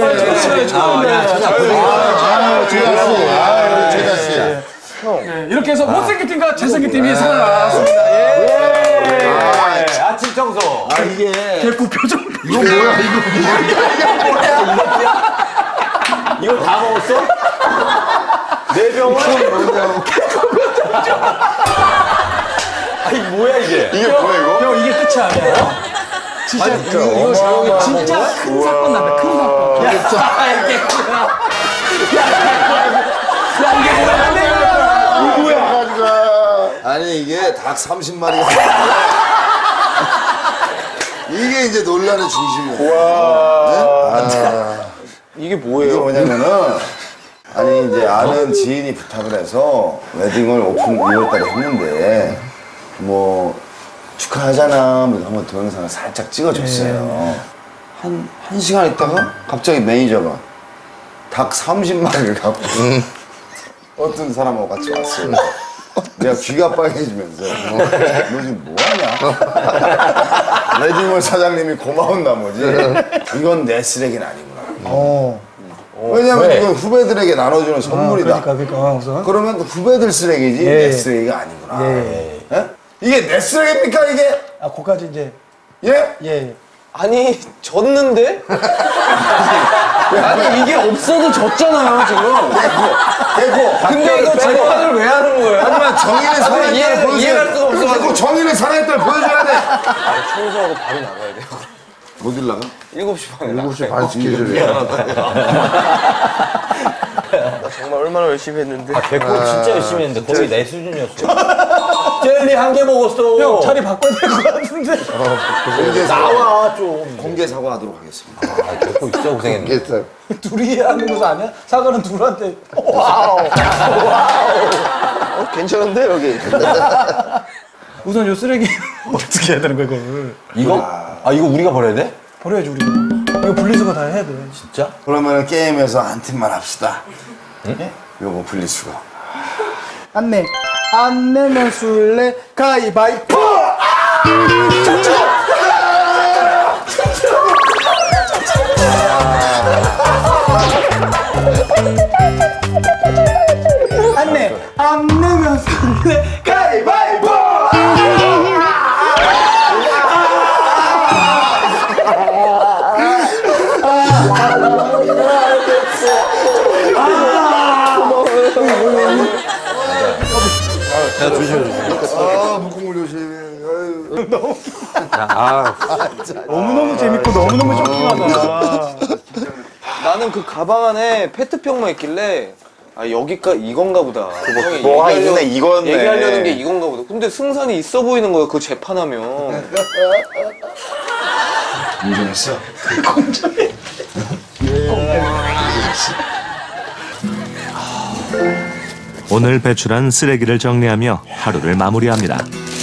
P: 이렇게 해서 못생긴 팀과 잘생긴 팀이 살아났습니다.
F: 아침 청소.
K: 이게
P: 개코 표정.
K: 이거 뭐야?
F: 이거 다 먹었어? 네 병을? 아니 뭐야 이게?
K: 이게 뭐야 이거?
P: 형 이게 끝이 아니야. 진짜 이거 진짜 큰 사건 난다. 큰 사건. 야 이게
K: 아니 이게 닭 30마리가 이게 이제 논란의 중심이에요.
I: 이게
K: 이게
I: 뭐예요?
K: 뭐냐면은 아니 이제 아는 지인이 부탁을 해서 웨딩을 오픈 2월달에 했는데 뭐 축하하잖아 뭐 한번 동영상을 살짝 찍어줬어요. 한 시간 있다가 갑자기 매니저가 닭 30마리를 갖고 어떤 사람하고 같이 왔어요. 내가 귀가 빨개지면서 너 지금 뭐하냐? 웨딩홀 사장님이 고마운 나머지 이건 내 쓰레기는 아니구나. 왜냐면
F: 왜?
K: 이건 후배들에게 나눠주는 선물이다.
P: 그러니까 우선.
K: 그러면 후배들 쓰레기지 내 쓰레기가 아니구나. 예? 이게 내 쓰레기입니까 이게?
P: 아, 거기까지 이제
K: 예?
P: 예.
I: 아니 졌는데? 아니 이게 없어도 졌잖아요 지금.
K: 대고.
I: 근데 이거 재판을 왜 하는 거예요?
K: 하지만 정인의 살아있다를 보여줘야
I: 이해할 수가 없어가지고.
K: 정인의 살아있다를 보여줘야 돼.
I: 아니, 청소하고 바로 나가야 돼요.
K: 어딜 나가?
I: 7시 반에
K: 7시 반 스케줄이야.
I: 정말 얼마나 열심히 했는데.
F: 개코 진짜 열심히 했는데 거의 내 수준이었어.
I: 젤리 한 개 먹었어.
B: 형 자리 바꿔야 될 것 같은데.
K: 공개
F: 나와 좀.
K: 공개 사과하도록 하겠습니다.
F: 개코 진짜 고생했네.
B: 둘이 하는 거 아니야? 사과는 둘한테. 와우. 와우.
Q: 괜찮은데 여기.
B: 우선 요 쓰레기 어떻게 해야 되는 거야 이거를?
F: 이거? 아 이거 우리가 버려야 돼?
B: 버려야지 우리가. 이거 분리수거 다 해야 돼.
F: 진짜?
K: 그러면 게임에서 한 팀만 합시다. 응? 요거 분리수거.
B: 안내. 안 내면 술래 가위바위보. 안내. 안 내면 술래 가위바위보.
F: 야 조심해.
K: 아 묵국물 조심해.
B: 너무 너무너무 재밌고 너무너무 쇼킹하다.
I: 나는 그 가방 안에 페트병만 있길래 아 여기가 이건가 보다.
Q: 뭐가 있네 이거네.
I: 얘기하려는 게 이건가 보다. 근데 승산이 있어 보이는 거야. 그거 재판하면.
K: 인정했어?
B: 공정해.
E: 오늘 배출한 쓰레기를 정리하며 하루를 마무리합니다.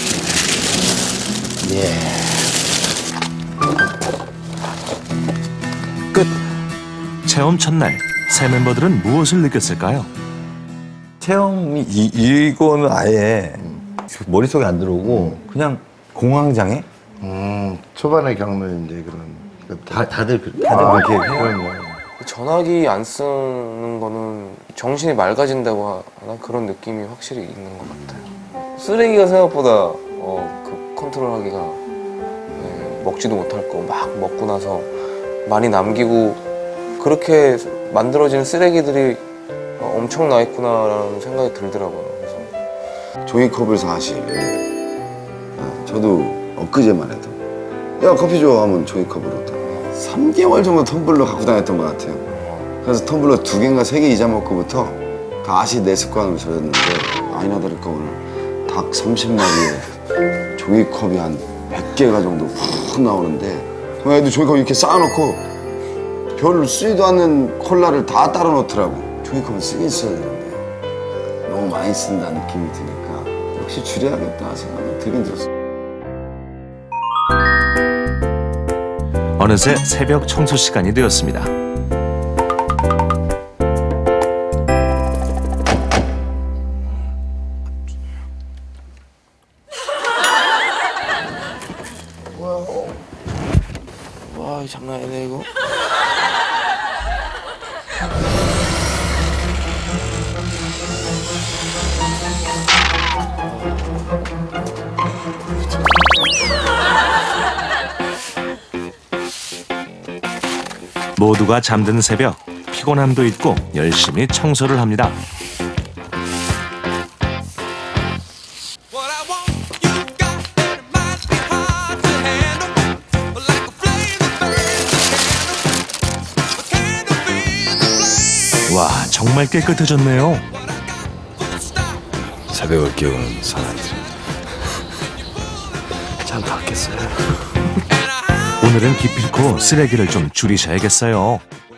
E: 끝. 체험 첫날 새 멤버들은 무엇을 느꼈을까요?
F: 체험이 이거는 아예 머릿속에 안 들어오고 그냥 공황장애?
A: 초반에 겪는 이제 그런
F: 다들 그렇게
A: 그런 거.
I: 전화기 안 쓰는 거는 정신이 맑아진다고 하나 그런 느낌이 확실히 있는 것 같아요. 쓰레기가 생각보다 그 컨트롤하기가 먹지도 못할 거 막 먹고 나서 많이 남기고 그렇게 만들어진 쓰레기들이 엄청나 있구나라는 생각이 들더라고요. 그래서
K: 종이컵을 사실 저도 엊그제만 해도 야 커피 줘 하면 종이컵으로 3개월 정도 텀블러 갖고 다녔던 것 같아요. 그래서 텀블러 2개인가 3개 잊어먹고부터 다시 내 습관으로 젖었는데 아니나 다를까 오늘 닭 30마리에 종이컵이 한 100개가 정도 훅 나오는데 애들 종이컵 이렇게 쌓아놓고 별로 쓰지도 않는 콜라를 다 따라 놓더라고. 종이컵은 쓰긴 써야 되는데 너무 많이 쓴다는 느낌이 드니까 역시 줄여야겠다 생각이 들긴 들었어요.
E: 어느새 새벽 청소 시간이 되었습니다.
I: 와 장난 아니네 이거.
E: 모두가 잠든 새벽, 피곤함도 있고 열심히 청소를 합니다. 와, 정말 깨끗해졌네요.
K: 새벽을 깨우는 사나이들 참 닿겠어요.
E: 오늘은 기필코 쓰레기를 좀 줄이셔야겠어요.